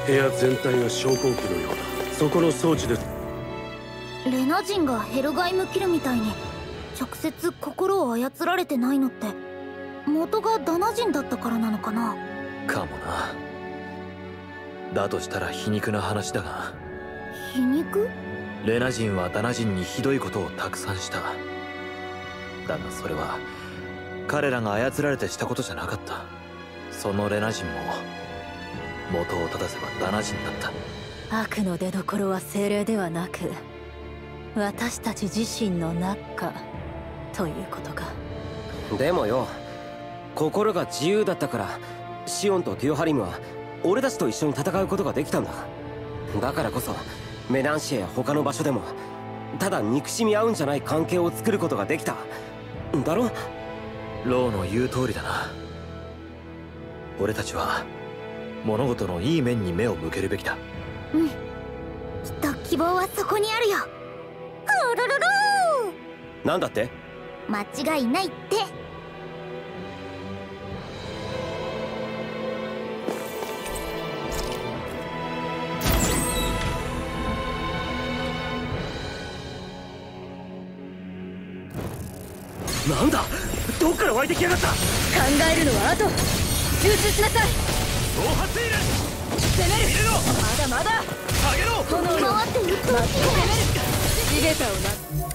部屋全体が昇降機のようだ。そこの装置でレナ人がヘルガイム・キルみたいに直接心を操られてないのって元がダナ人だったからなのかな。 かもな。だとしたら皮肉な話だが、 皮肉？ レナ人はダナ人にひどいことをたくさんした。だがそれは彼らが操られてしたことじゃなかった。そのレナ人も元を正せばダナ人だった。 悪の出所は精霊ではなく私たち自身の中ということか。 でもよ、心が自由だったからシオンとデュオハリムは俺たちと一緒に戦うことができたんだ。だからこそメナンシエや他の場所でもただ憎しみ合うんじゃない関係を作ることができただろ。 ローの言う通りだな。俺たちは物事のいい面に目を向けるべきだ。 うん、きっと希望はそこにあるよ。うるるるー。 なんだって？ 間違いないって。 なんだ？どっから湧いてきやがった？ 考えるのは後。集中しなさい。 暴発いる。 攻める。まだまだ。 上げろ。 炎の回って撃つ。 攻める。地べたをな。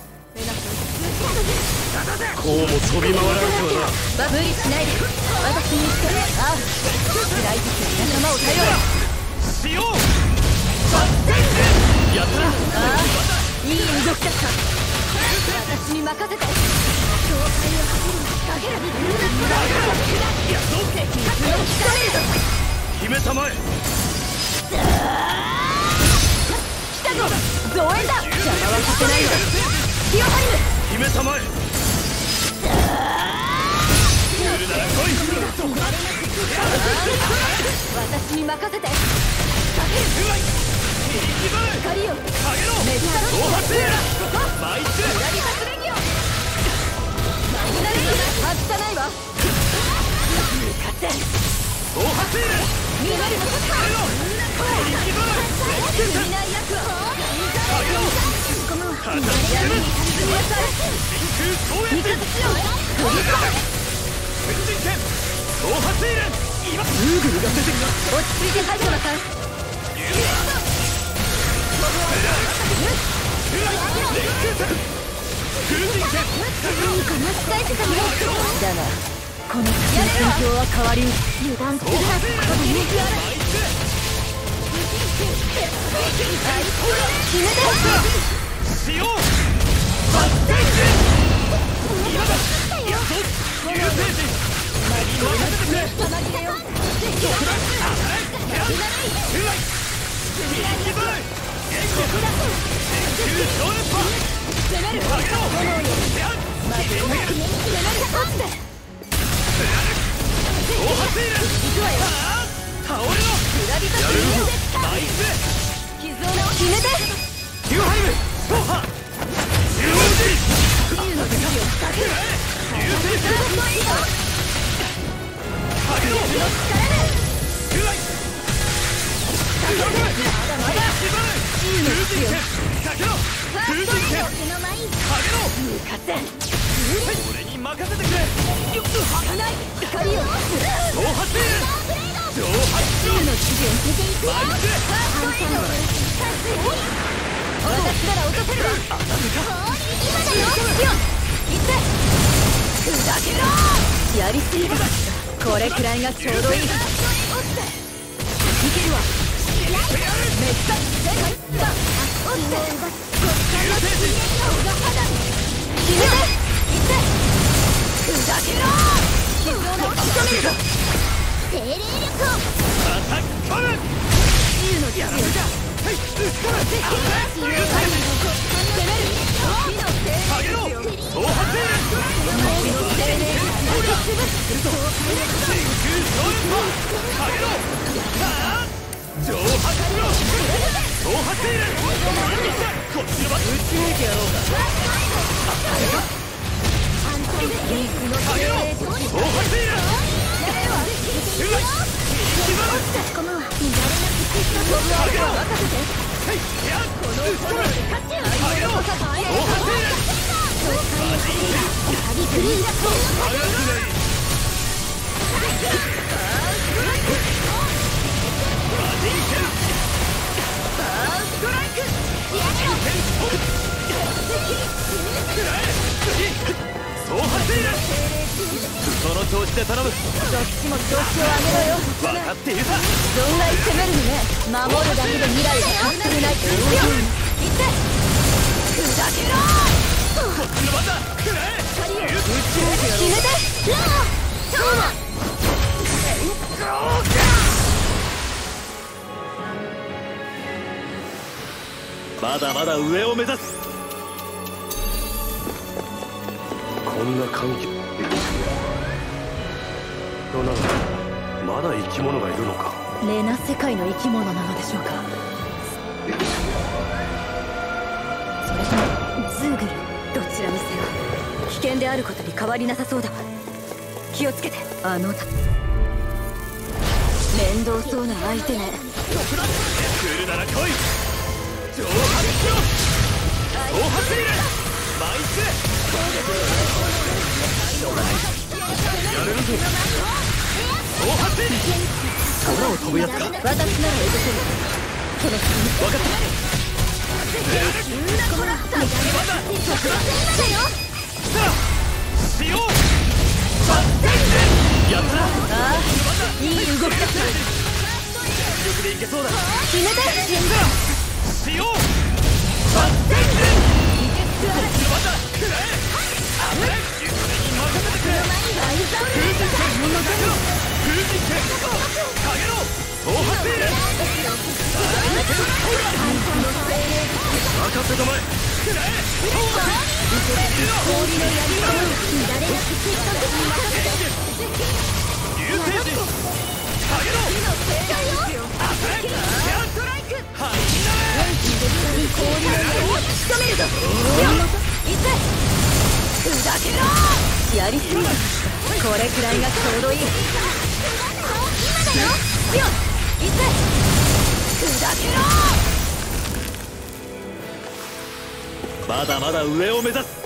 こうも飛び回られては無理しないで。私にしてああ辛い時に仲間を頼れ。 しよう。 やったああいい動きだった。私に任せて。境界を走るかけるやっと敵に強く聞かれるぞ。 姫様へ。 来たぞ増援だ。邪魔はさせないわ。ディオハリム姫様へ。 私に任せて。かける光をメディアロマイス裏リハスレギオ外さないわ。向かって暴発いる。 見える見ない役は闇に沈みなさい。味方しよう。 先人剣暴発いる。今すぐにが出てきます。 落ち着いて入ってなさい。だがこの先の戦況は変わり油断するなってことでね。決めてしよう。今だ。やっと流星人任せてくれ。 たまりだよ。 俺に任せてくれ。 儚い光を暴発いる。蒸発しろ。マイス私なら落とせるわ。今だよ。行って砕けろ。やりすぎだ。これくらいがちょうどいい。いけるわ。めっちゃ正解だ。落ちて決めて。行って砕けろ。傷を治し止めるぞ。 精霊力をアタックコム。 自由の力だ。はい、攻める。火の精霊力を暴発いる。 火の精霊力を潰す。 真空超音波。上げろ。蒸発しろ。暴発いる。こっちの場打ち抜いてやろうか。上げろ。暴発いる。 差し込むわ。乱れなくその調子で頼む。 どっちも調子を上げろよ。 分かっているさ。 存外攻めるのね。守るだけで未来が変わってない。強い。行って砕けろ。 こっちの番だ。くらえ。 決めて。そうだ。 まだまだ上を目指す。 こんな環境の中にまだ生き物がいるのか。 レナ世界の生き物なのでしょうか。それともズーグル。 どちらにせよ危険であることに変わりなさそうだわ。気をつけて。あの面倒そうな相手ね。 来るなら来い。上発しろ。大発入れ。マイスやれるぞ。大発入れ。空を飛ぶやつか。 私なら動ける。その次分かった。しよう。やったな。 ああ、いい動きだ。 全力でいけそうだ。 決めて。 しよう。 やりすぎだ。これくらいがちょうどいい。今だよ。強い。いって砕けろ。 まだまだ上を目指す。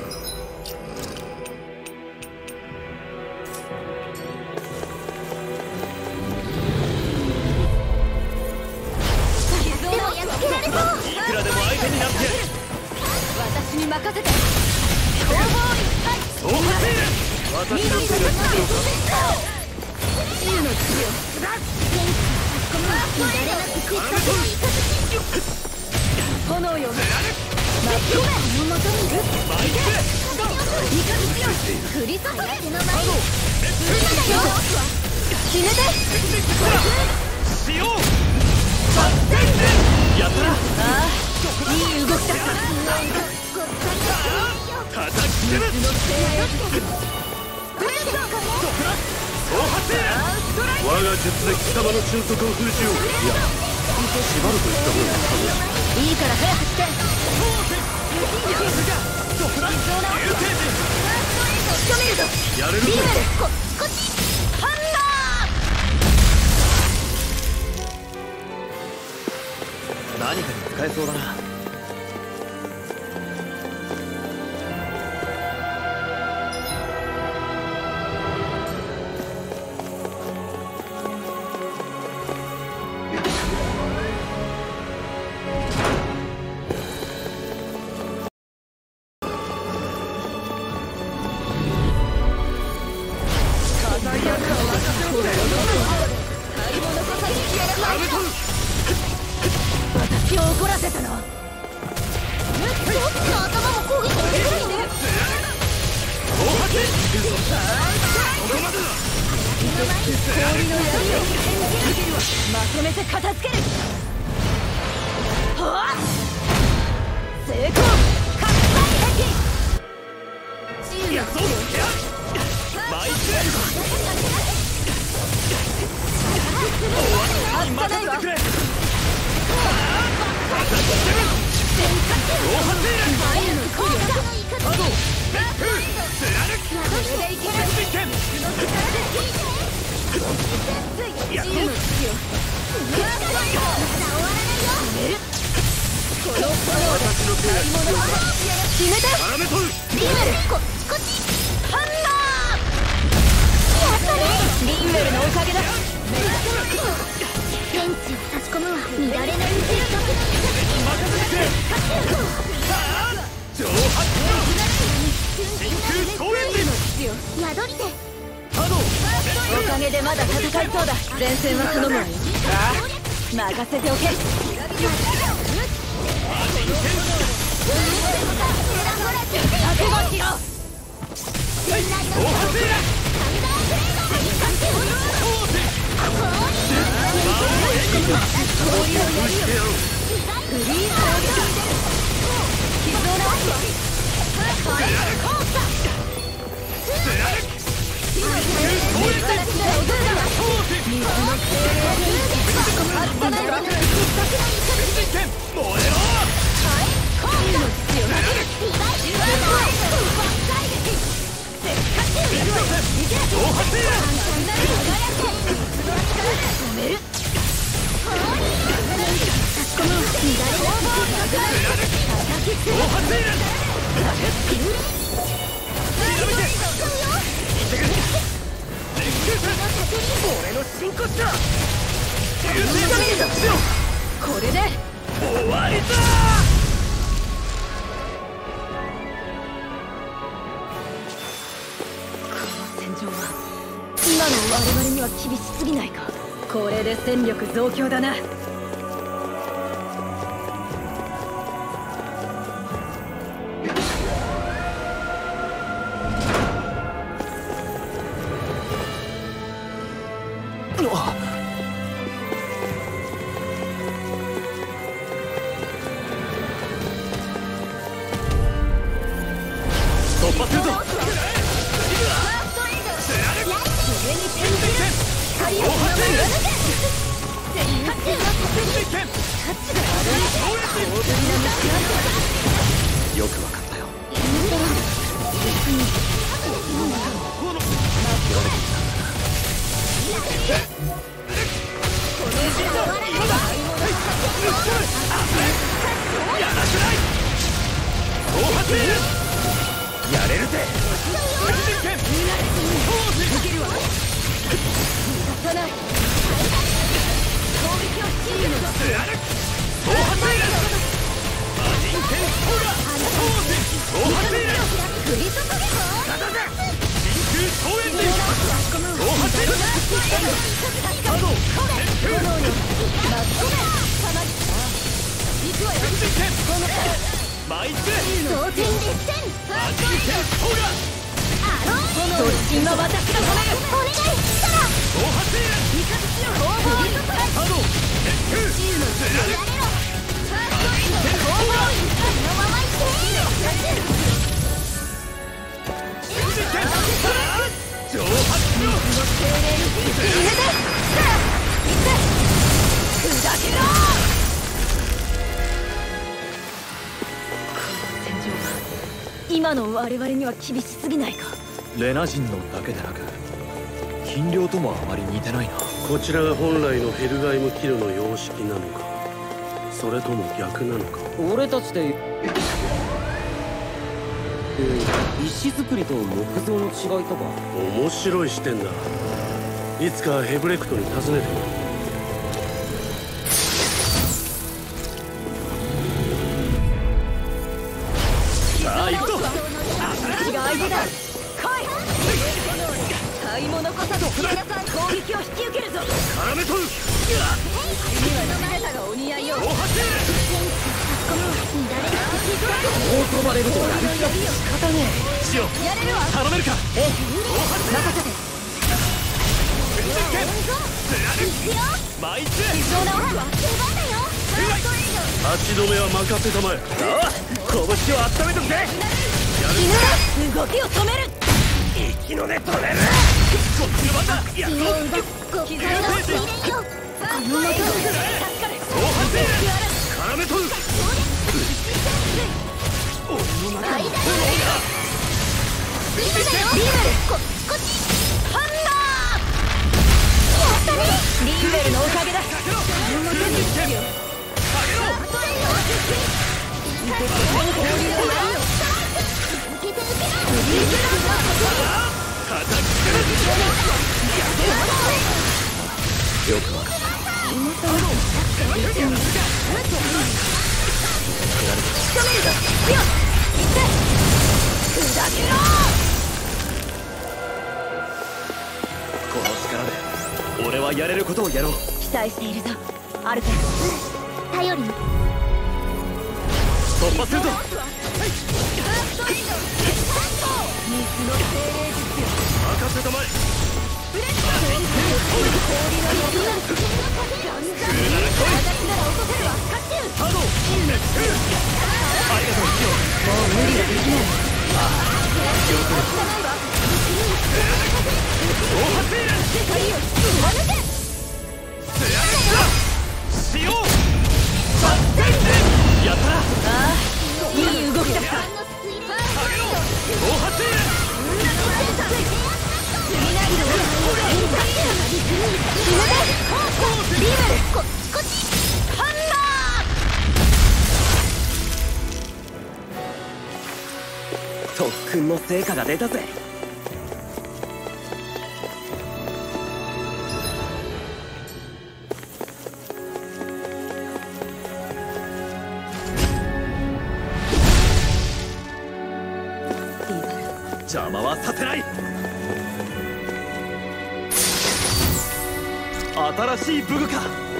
いくらでも相手になってやる。 私に任せて。 そうはせいる。私の手が必要か。 炎よ。振り注げ。決めて。 しよう。やったな。 ああ、いい動きだった。 叩きつける。我が術で貴様の俊足を封じよう。いや、縛るといった方が正しい。 いいから早くして。仕留めるぞ。 やれるぞ。 リーメル、こっち。ハン何かに使えそうだな。 私を怒らせたの。ちょっと頭も攻撃してくるね。氷の槍をまとめて片付ける。はあ、成功。拡散壁。自由の地を外さないわ。 決めて絡めとる。 リーメルこっちこっちハンマー。やったね。 リンメルのおかげだ。 ベンチを差し込むわ。乱れない絶上発真空総演術。 宿り手おかげでまだ戦いそうだ。前線は頼むわよ。任せておけ。覚悟しろ。これで終わりだ。 戦場は今の我々には厳しすぎないか。これで戦力増強だな。 突破するぞ。 よくわかったよ。 やれるぜ。 突進は私が止める。 お願いしたら今の我々には厳しすぎないか。 レナ人のだけでなく金領ともあまり似てないな。 こちらが本来のヘルガイムキルの様式なのか、それとも逆なのか。 俺たちで石造りと木造の違いとか。 面白い視点だ。いつかヘブレクトに尋ねてみる。さあ行くぞ。 私が相手だ。来い。買い物こそ皆さん攻撃を引き受けるぞ。 絡めとる。 全てがお似合いよ。 こう飛ばれるとやる気が仕方ねえ。 シオンやれるわ。 頼めるか。 任せて。 マイツそうなわけは足止めは任せたまえ。ああ、拳を温めとくぜ。 死ぬ。動きを止める。 息の根止める。こっちの番だ。やっとご機嫌な入れよこの元を助かれ。 絡めとる。 間にリーメルこっちハンマー。やったね。 リンベルのおかげだ。 よくわかった。この力で俺はやれることをやろう。 期待しているぞアルテン。 頼りに。 突破するぞ。任せたまえ。やったな。 いい動きだった。 特訓の成果が出たぜ。 邪魔はさせない。新しい武具か。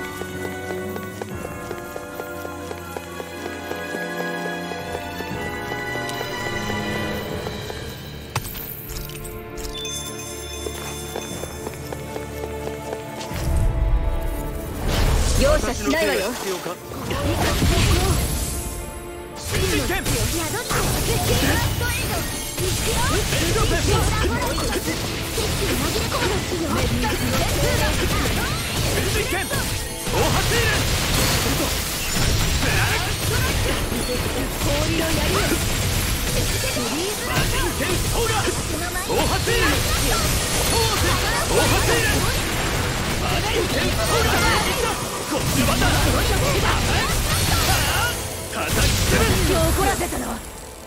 容赦しないわよ。今日怒らせたのは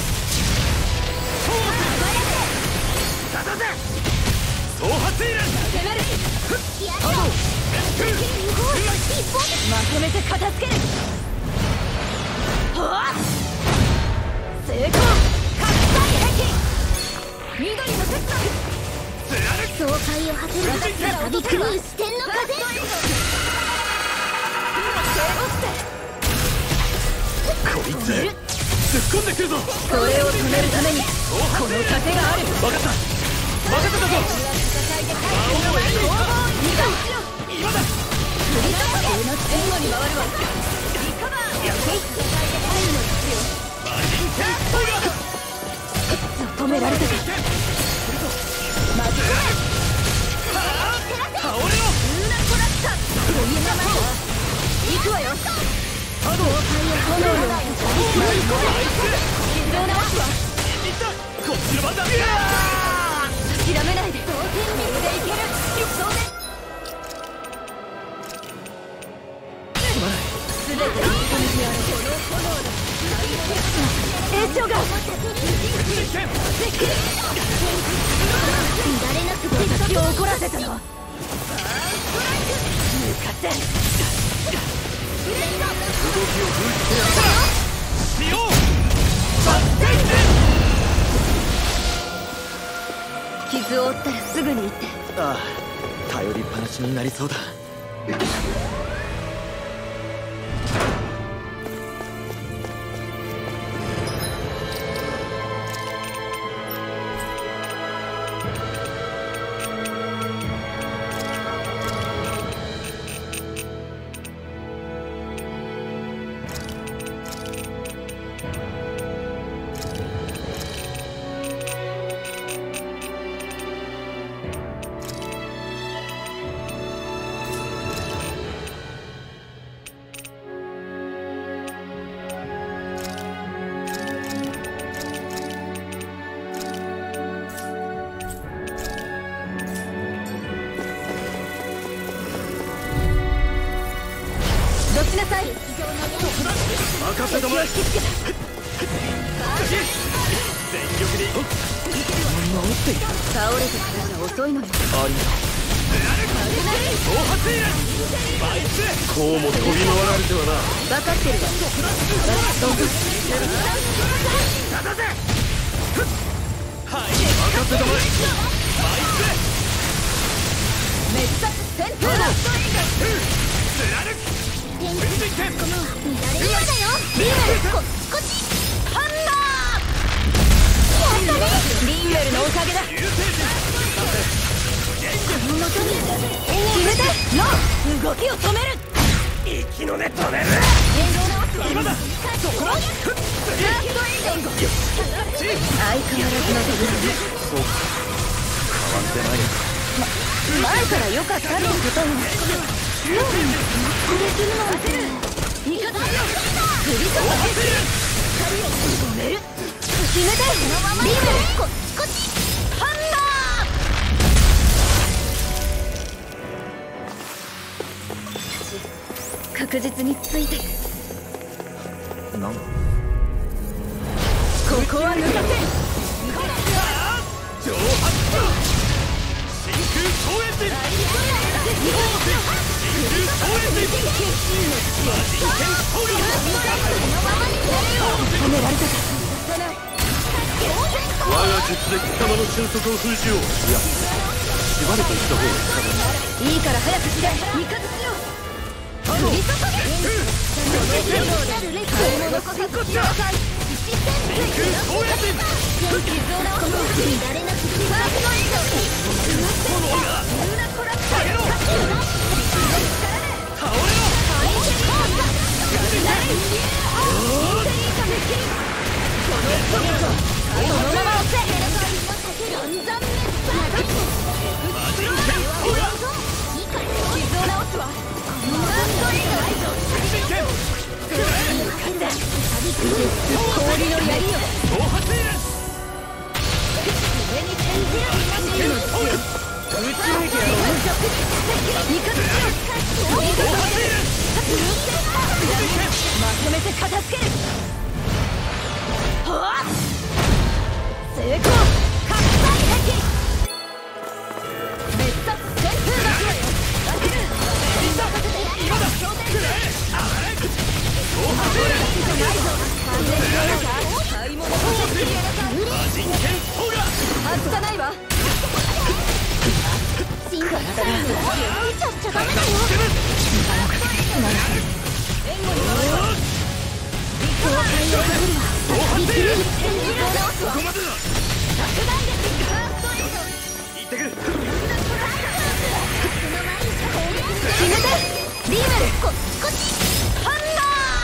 まとめて片付ける。はあ、成功。拡大壁緑の節度。 爽快を果てる旅狂う視点の風。 こいつ突っ込んでくるぞ。 それを止めるためにこの盾がある。 分かった。任せたぞ。今だ。 前後に回るわ。止められたか。まず倒れろ。 行くわよ。炎のこっちの番だ。 諦めないで。全てを認めてやる。炎症が私を怒らせたのは向かって傷を負ったらすぐに行って。 ああ、頼りっぱなしになりそうだ。 どきなさい。 任せたまえ。 全力でいこう。守っている。 倒れてからじゃ遅いのよ。 ありがとう。暴発エラバイス。 こうも飛び回られてはな。 分かってるわ。どうぞ。 はい、任せたまえ。バイス。 滅殺戦闘だ。 貫く。全然剣。 このは乱れるようだよ。リーメルこっちこっち。ハンマー。やったね。 リンウェルのおかげだ。 流星陣。 この元に決めての動きを止める。 息の根止める。 今だ。そこだ。 相変わらずの手ぶら。 そうか。変わってないのか。 前から良かったってことよ。 できるなんて。 味方よ。振りそばへ光を止める。決めてこのままリーメルこっちこっち。 ハンマー。確実についてる。 なんだ。 ここは抜かせ。 蒸発。真空総炎陣。真空総炎陣。魔人剣ソウル。 止められたか。 我が術で貴様の俊足を封じよう。いや、縛れていった方がいい。 いいから早くして味方しよう。振り注げ。買い物こそ真空総炎陣。 傷を治す。 乱れなくファーストエイド。 炎がルナコラプター。 倒れろ。 そのまま押せ。傷を治すわ。氷の槍よ。 暴発エラ上に転じる。 宇宙兵器やろ。 味方よ。まとめて片付ける。はあ、成功。拡大壁。滅殺旋風だ。 今だ。 買い物こそきれいなさ。 魔人剣ソウル。 外さないわ。 進化したら見ちゃっちゃダメだよ。 援護に回れば。 境界をくぐるわ。 暴発エラ傷を治すわ。 ここまでだ。 拡大力。ファーストエイド。 行ってくる。 決めてリーメルこっちこっち。ハンマ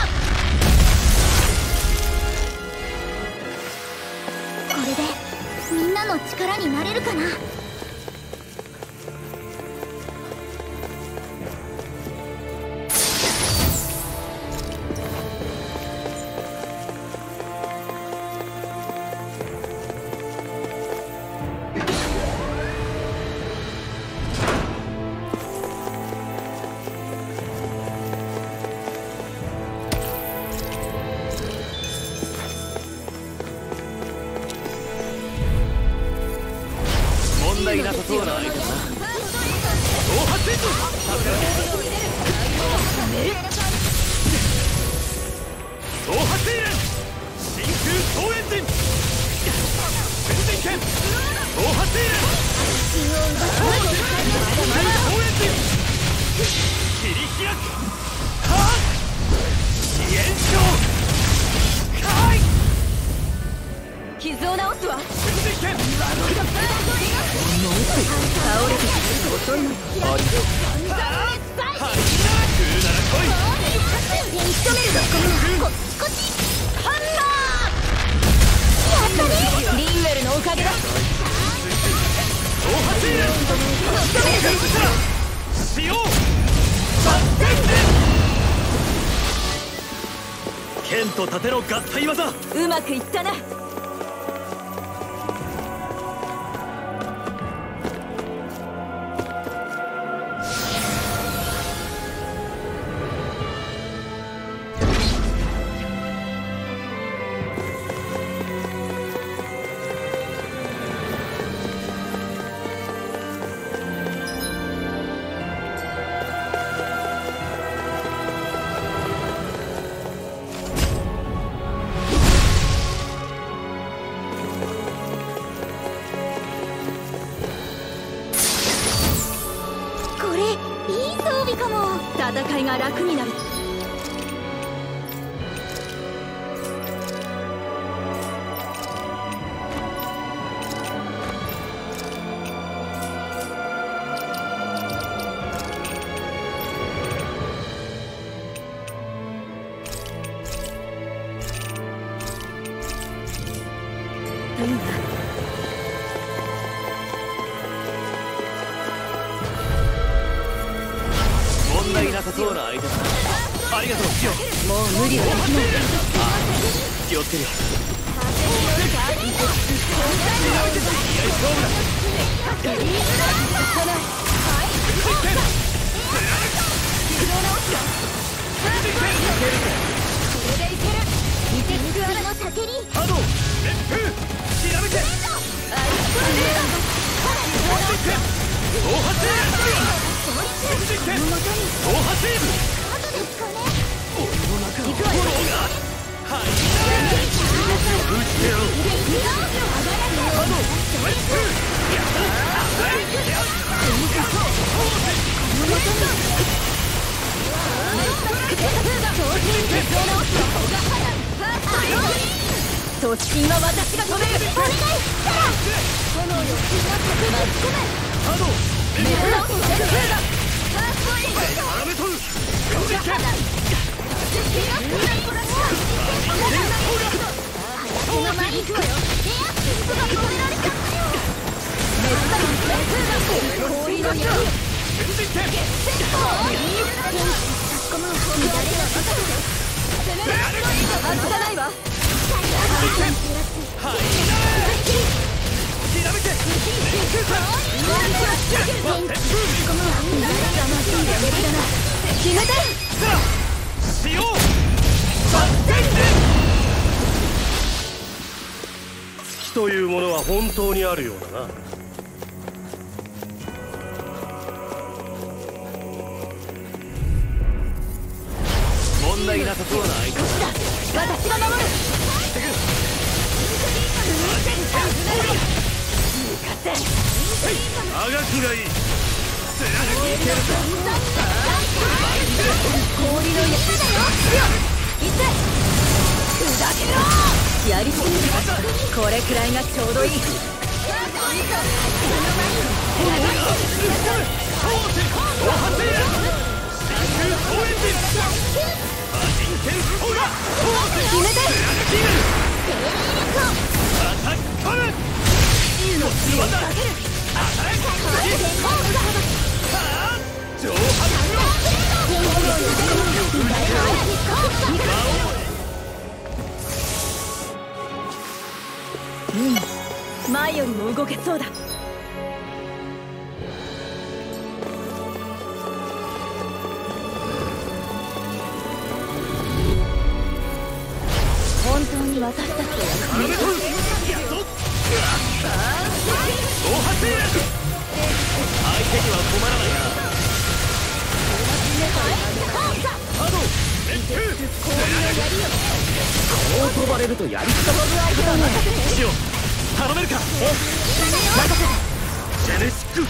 これでみんなの力になれるかな。 問題なさそうな相手だな。暴発エンジン。暴発エラ真空総エンジン。全然剣。暴発エラ総エンジン。切り開く。はっ。支援症。かい。 傷を治すわ。 全然剣。 倒れて遅いのよ。 ありがとう。はい。来るなら来い。 仕留めるぞ。 こっちこっち。 ハンマー。やったね。リンウェルのおかげだ。 暴発エラ使用。剣と盾の合体技。 うまくいったな。 戦いが楽になる。 問題なさそうな相手だ。ありがとうシオン。 もう無理はできない。 気をつけるよ。ハド熱風ひらめけ大発突進は私が止める。お願い炎よ、巻き込め。 ハドメロンセルフーだ。 アラメトル氷の槍外さないわ。決めてしよう。 月というものは本当にあるようだな。 問題なさそうな相手だ。 私が守る。 あがくがいい。 氷の槍だよ。いって砕けろ。やりすぎる。これくらいがちょうどいい。決めて前よりも動けそうだ。本当に私たちと役に立つ。 相手には困らないな。 こう飛ばれるとやりすぎ。 シオン頼めるか。ジェネシック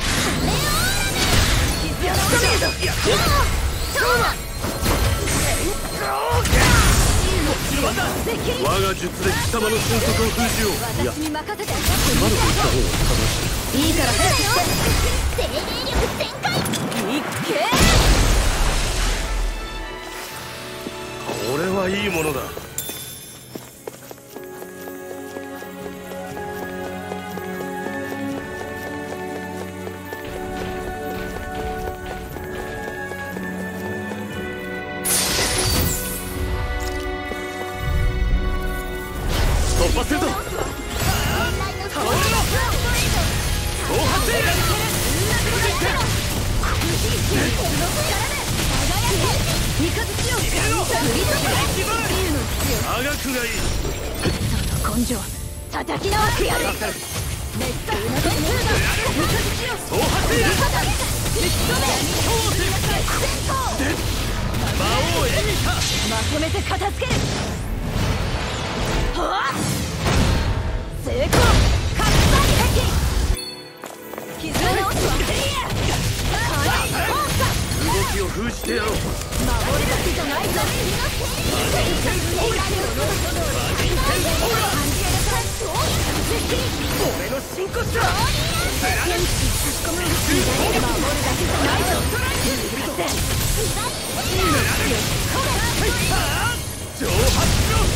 我が術で貴様の瞬足を封じよう。いや私に任せて。 今のと言った方が正しい。 いいから早くして。 精霊力全開。 いっけこれはいいものだ。 突破するぞ。 あがくがいい。 根性叩き直してやる。まとめて片付ける。はあ成功。カッサ敵絆の忘れや。 動きを封じてやろう。 俺の真骨頂。 蒸発しろ。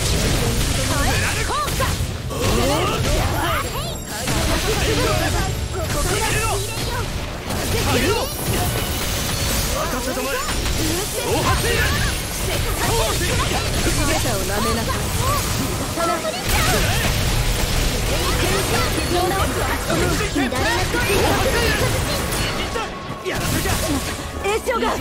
任せたまえ。蒸発いれ。 姿をなめなさい。栄翔が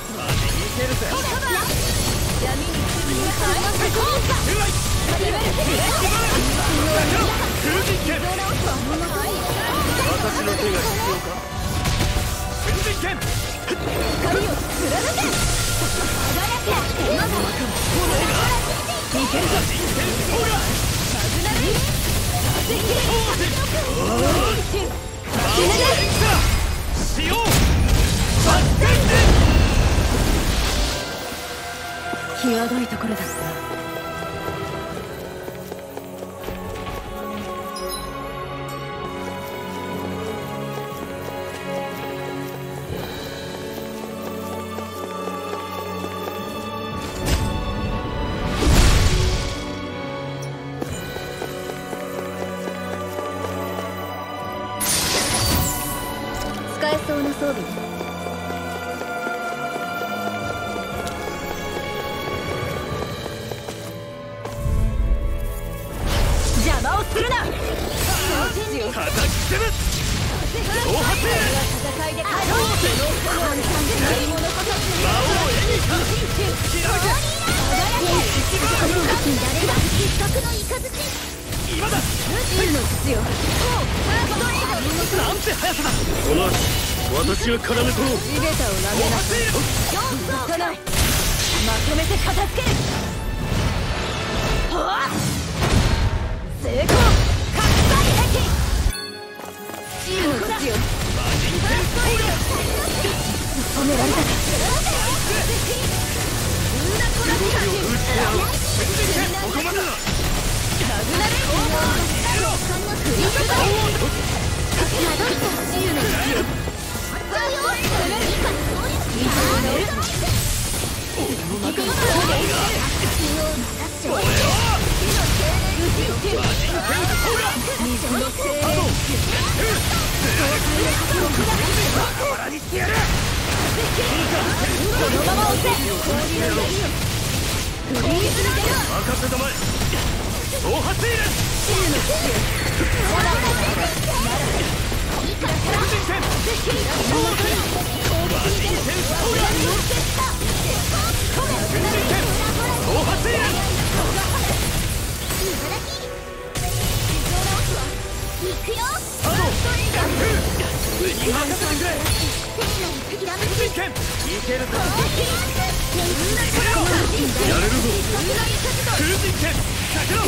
私の手が必要か。瞬時剣。 光を貫け。いけるぞ。際どいところだった。使えそうな装備ね。邪魔をするな。 叩きつぶす。蒸発いれ。 戦いで勝とう。何者こそ魔王エニカ。切られて。今だ。 真の父よ。 なんて速さだ。 この後私が絡めとろう。 地べたをなめなさい。撃たない。まとめて片付ける。成功。拡大壁。真の父よ。止められたか。 ここまでだ。 そのまま押せ。 任せたまえ。蒸発いれ。やれるぞ。空人剣かけろ。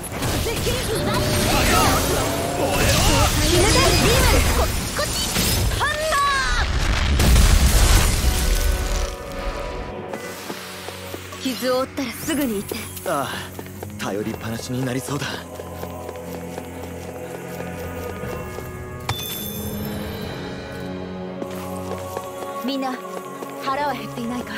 傷を負ったらすぐに行って。 ああ、頼りっぱなしになりそうだ。 みんな腹は減っていないか。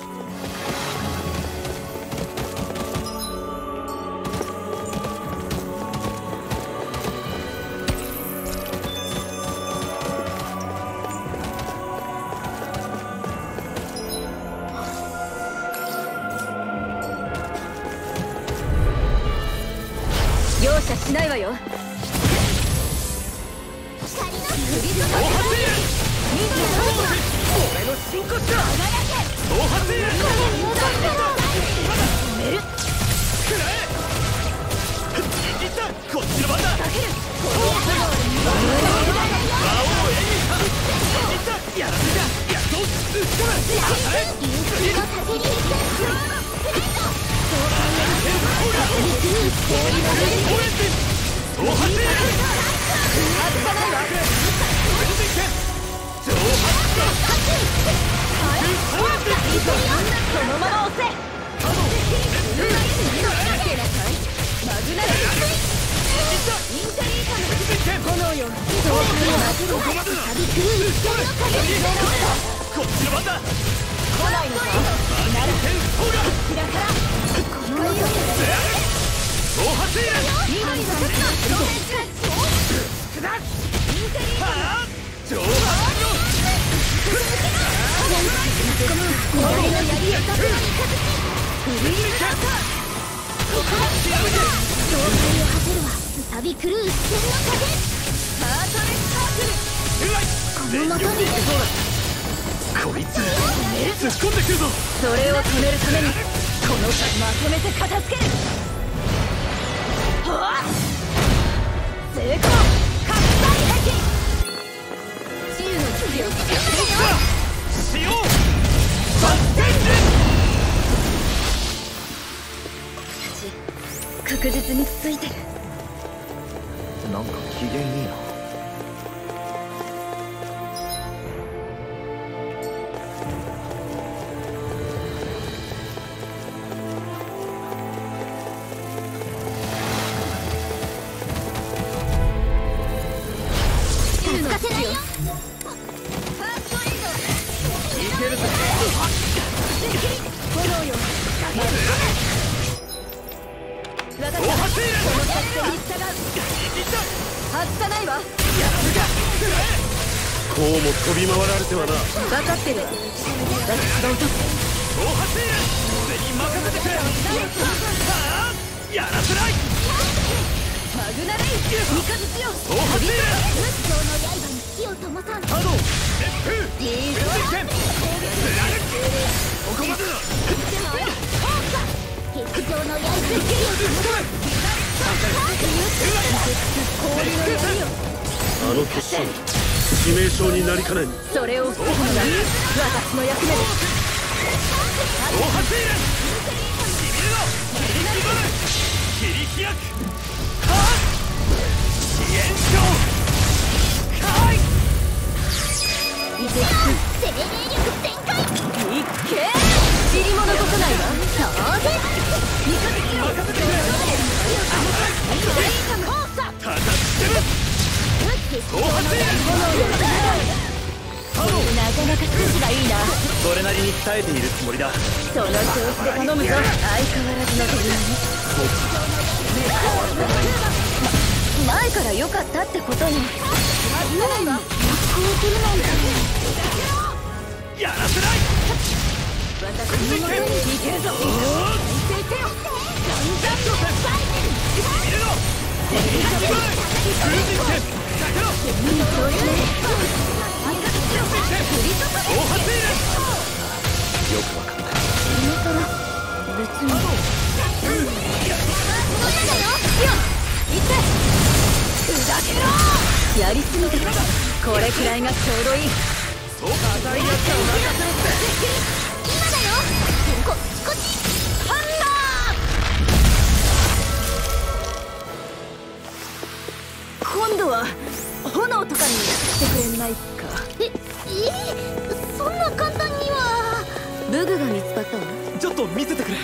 容赦しないわよ。 俺の真骨頂。蒸発いれ。 止める。 くらえ。いった。こっちの番だ。魔王エニカ。いった。やらせじゃ。やっと撃ち込そのまま押せ。マグナム。インテリーカム。 炎よ、 ここまでだ。こっちの番だ。 来ないのか。 なる天砲がこちらからこの世総発入緑の鉄のくだはあ上半よ左の槍へ振り抜け境界を果てるは旅狂う視線の風。 ハートレスサークル。 この的にこいつ突っ込んでくるぞ。 それを止めるためにこのまとめて片付ける。はあ成功。拡散壁治癒の危機を使って使用バッテン確実についてる。 なんか機嫌いいな。 こうも飛び回られてはな。 分かってるわ。私が落とす。 総発入俺に任せてくれ。はあやらせない。 マグナレイ三日月よ。 総発入仏教の刃に火を灯さん。 波動熱風いいぞ。 ここまでだ。 劇場の刃に火を灯さん。 あの決心致命傷になりかねん。 それを防ぐのが私の役目です。 総発入しびれろ切り開く。はあ支援症かい精霊力全開。 いっけー尻物ごとないわ。当然三日月よ。 任せてくれ。ただしてる。総発入なかなか筋がいいな。 それなりに鍛えているつもりだ。 その調子で頼むぞ。相変わらずの手際ね。前から良かったってことに。 やらせない。 私の元に行けるぞ。 入れろ。よくわかんない。 別にやりすぎた。これくらいがちょうどいい。 そうか。 今だよ。 こっちハンマー。今度は炎とかにしてくれないか。 そんな簡単には。 武具が見つかったわ。 ちょっと見せてくれ。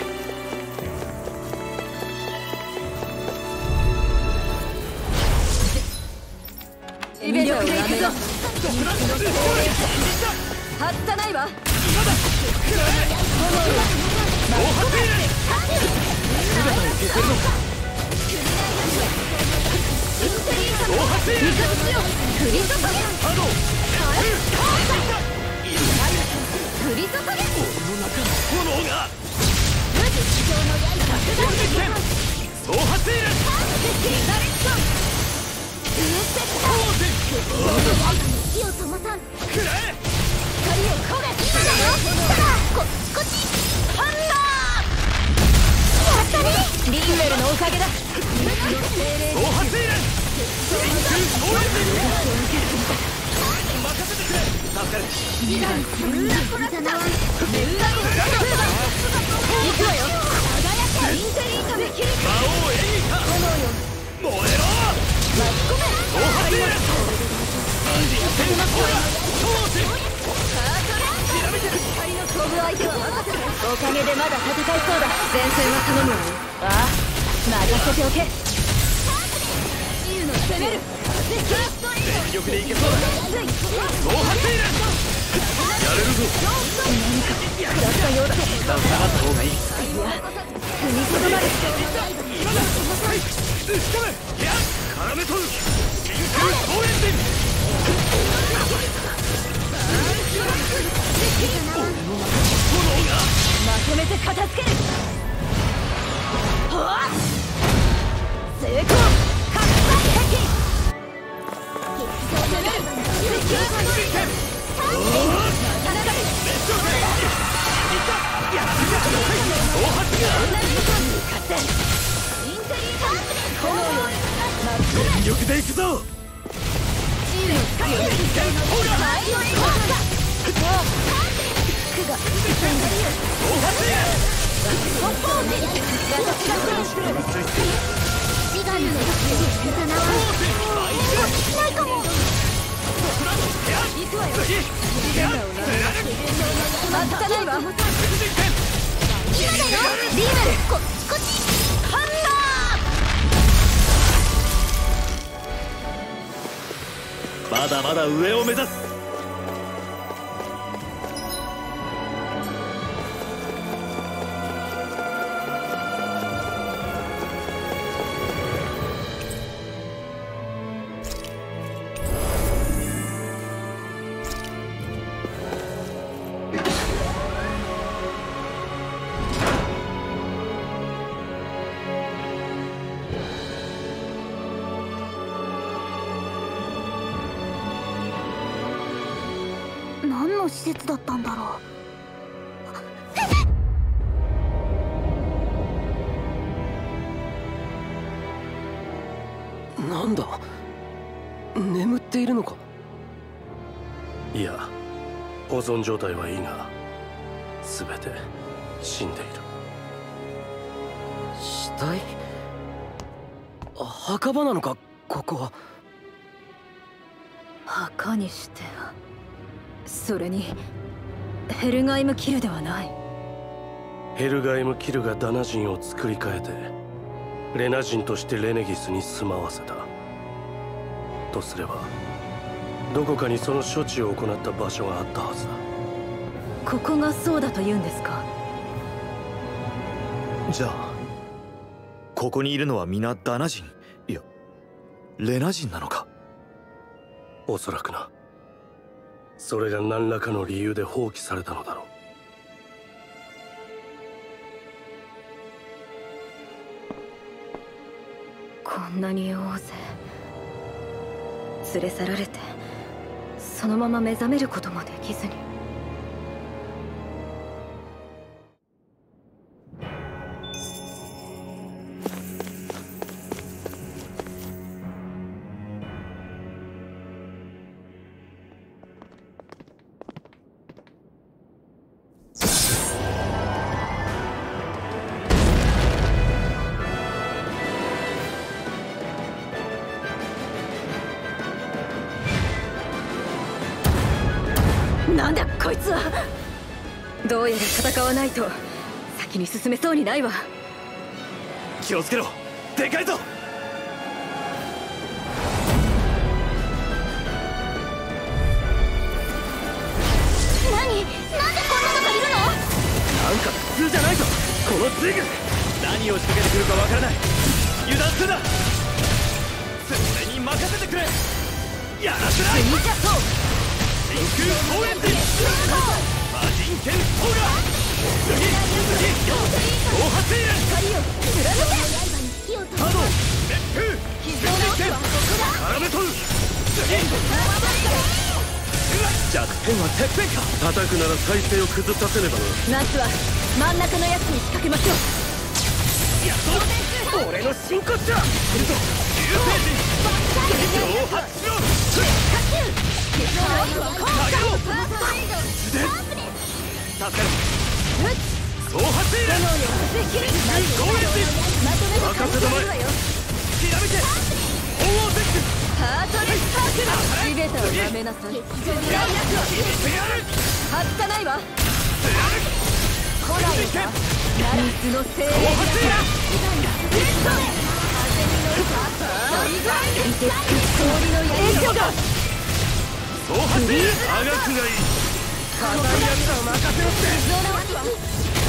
魅力でいくぞ。外さないわ。 火を灯さん。 リンウェルのおかげだ。おかげでまだ戦いそうだ。前線は頼むわよ。ああ、任せておけ。自由の攻める。 全力でいけそうだ。総発テイルやれるぞ。何か食らったようだ。一旦下がった方がいい。いや踏みとどまる。今だ。打ち込め。いや絡め取る。真空総炎陣。炎がまとめて片付ける。はあ成功。拡散敵。全力でいくぞ。まだまだ上を目指す。 何の施設だったんだろう。なんだ、眠っているのか。 いや、保存状態はいいが全て死んでいる。 死体？墓場なのかここは。 墓にしては、それにヘルガイムキルではない。 ヘルガイムキルがダナ人を作り変えてレナ人としてレネギスに住まわせたとすれば、どこかにその処置を行った場所があったはずだ。 ここがそうだと言うんですか。 じゃあここにいるのは皆ダナ人、いやレナ人なのか。 おそらくな。それが何らかの理由で放棄されたのだろう。 こんなに大勢連れ去られて、そのまま目覚めることもできずに。なんだこいつは。どうやら戦わないと先に進めそうにないわ。 気をつけろ、でかいぞ。 何？なんでこんなのがいるの？ なんか普通じゃないぞこのツイグ。何を仕掛けてくるかわからない。油断するな。全に任せてくれ。やらせない。真空総炎陣。魔人剣ソーラ次総発テイル波動熱風全人剣絡め取る。次弱点はてっぺんか。 叩くなら体勢を崩させねばな。 まずは真ん中のやつに仕掛けましょう。 やっと俺の真骨頂。来るぞ流星陣。総発しろ。助けろ。総発テイル総炎陣。任せたまえ。ひらめけ鳳凰絶句。 ハートでスパークル。地べたを舐めなさい。外さないわ。来ないか。水の精霊。 総発であがくがいい。硬いやつは任せろって。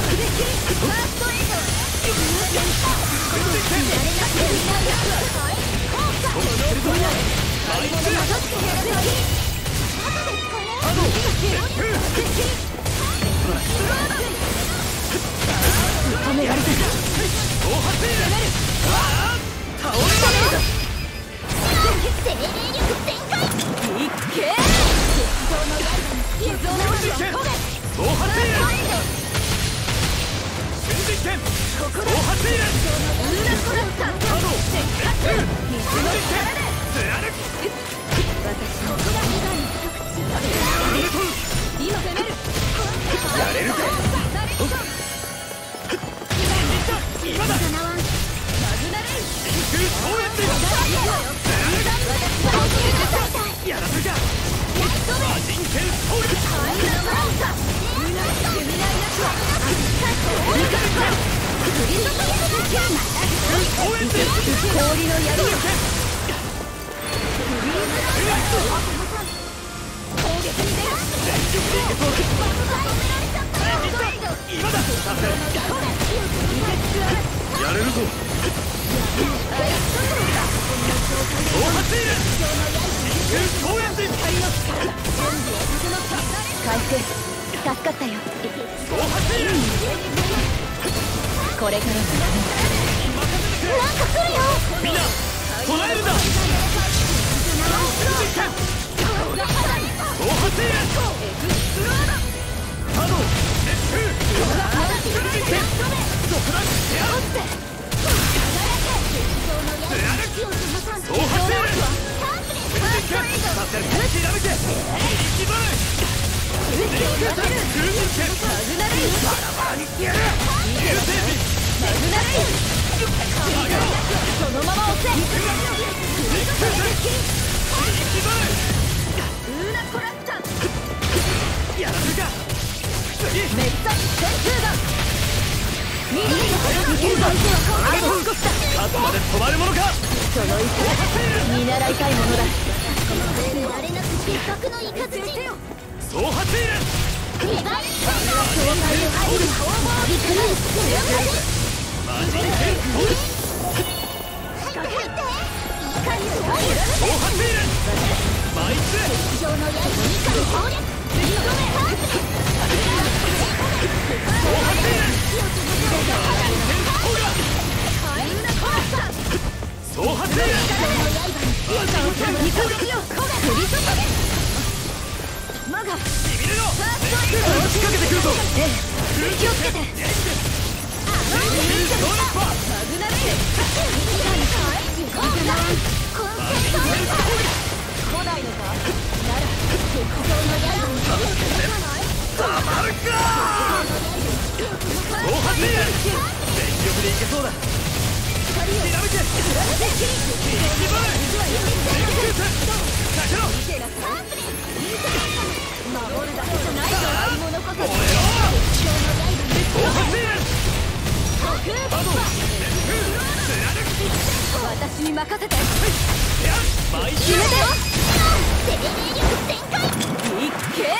やれるぞ。 回復助かったよ。これからのなんか来るよ。 みんな備えるんだ。 そのまま押せ。 やらせるか。 めっちゃ旋風弾。ミリーのいけるぞ。あと少しだ。 あとまで止まるものか。 その意志見習いたいものだ。 あれなく別格のイカズチ。 総発入れ。 2倍。境界を入る。びっくり。 マジンケントール。 入って。 総発入れ。マイス。 上の刃以下に攻略。 総発入れ。 マガしびれろ。仕掛けてくるぞ。 気をつけて。 マグナレイ来ないのか。ならたまるか。総発入れ。全力でいけそうだ。ひらめけ。一番かけろ。 守るだけじゃないぞ。何者こそ総発入れ。 私に任せて。 マイ決めてよ。 精霊力全開。 いっけ。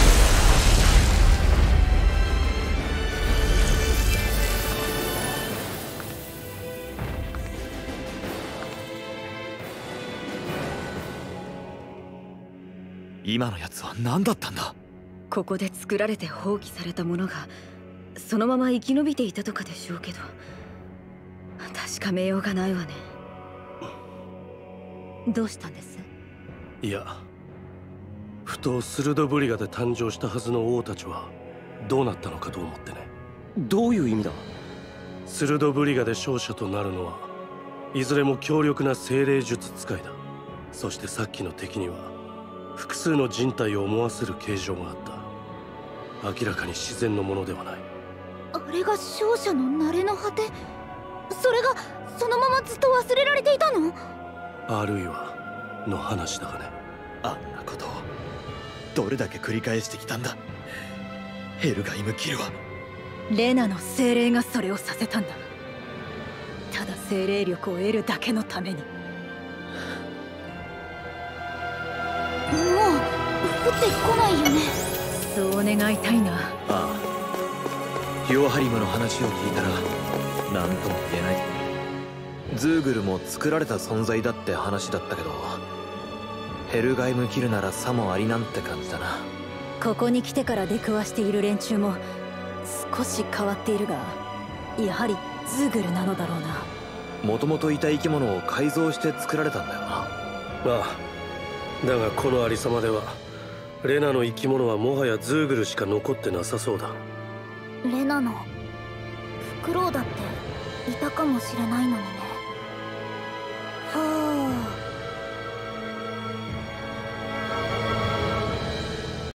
今のやつは何だったんだ。 ここで作られて放棄されたものがそのまま生き延びていたとかでしょうけど、確かめようがないわね。 どうしたんです？ いや、ふとスルドブリガで誕生したはずの王たちはどうなったのかと思ってね。 どういう意味だ？ スルドブリガで勝者となるのはいずれも強力な精霊術使いだ。そしてさっきの敵には複数の人体を思わせる形状があった。明らかに自然のものではない。 あれが勝者の慣れの果て。それがそのままずっと忘れられていたの？ あるいはの話だがね。 あんなことをどれだけ繰り返してきたんだ。ヘルガイムキルは。 レナの精霊がそれをさせたんだ。 ただ精霊力を得るだけのために。 もう降ってこないよね。 そう願いたいな。 ああ、ヒュオハリムの話を聞いたら何とも言えない。ズーグルも作られた存在だって話だったけど、ヘルガイム・キルならさもありなんて感じだな。 ここに来てから出くわしている連中も少し変わっているが、やはりズーグルなのだろうな。 もともといた生き物を改造して作られたんだよな。 ああ、だがこのありさまではレナの生き物はもはやズーグルしか残ってなさそうだ。 レナのフクロウだっていたかもしれないのにね。はあ。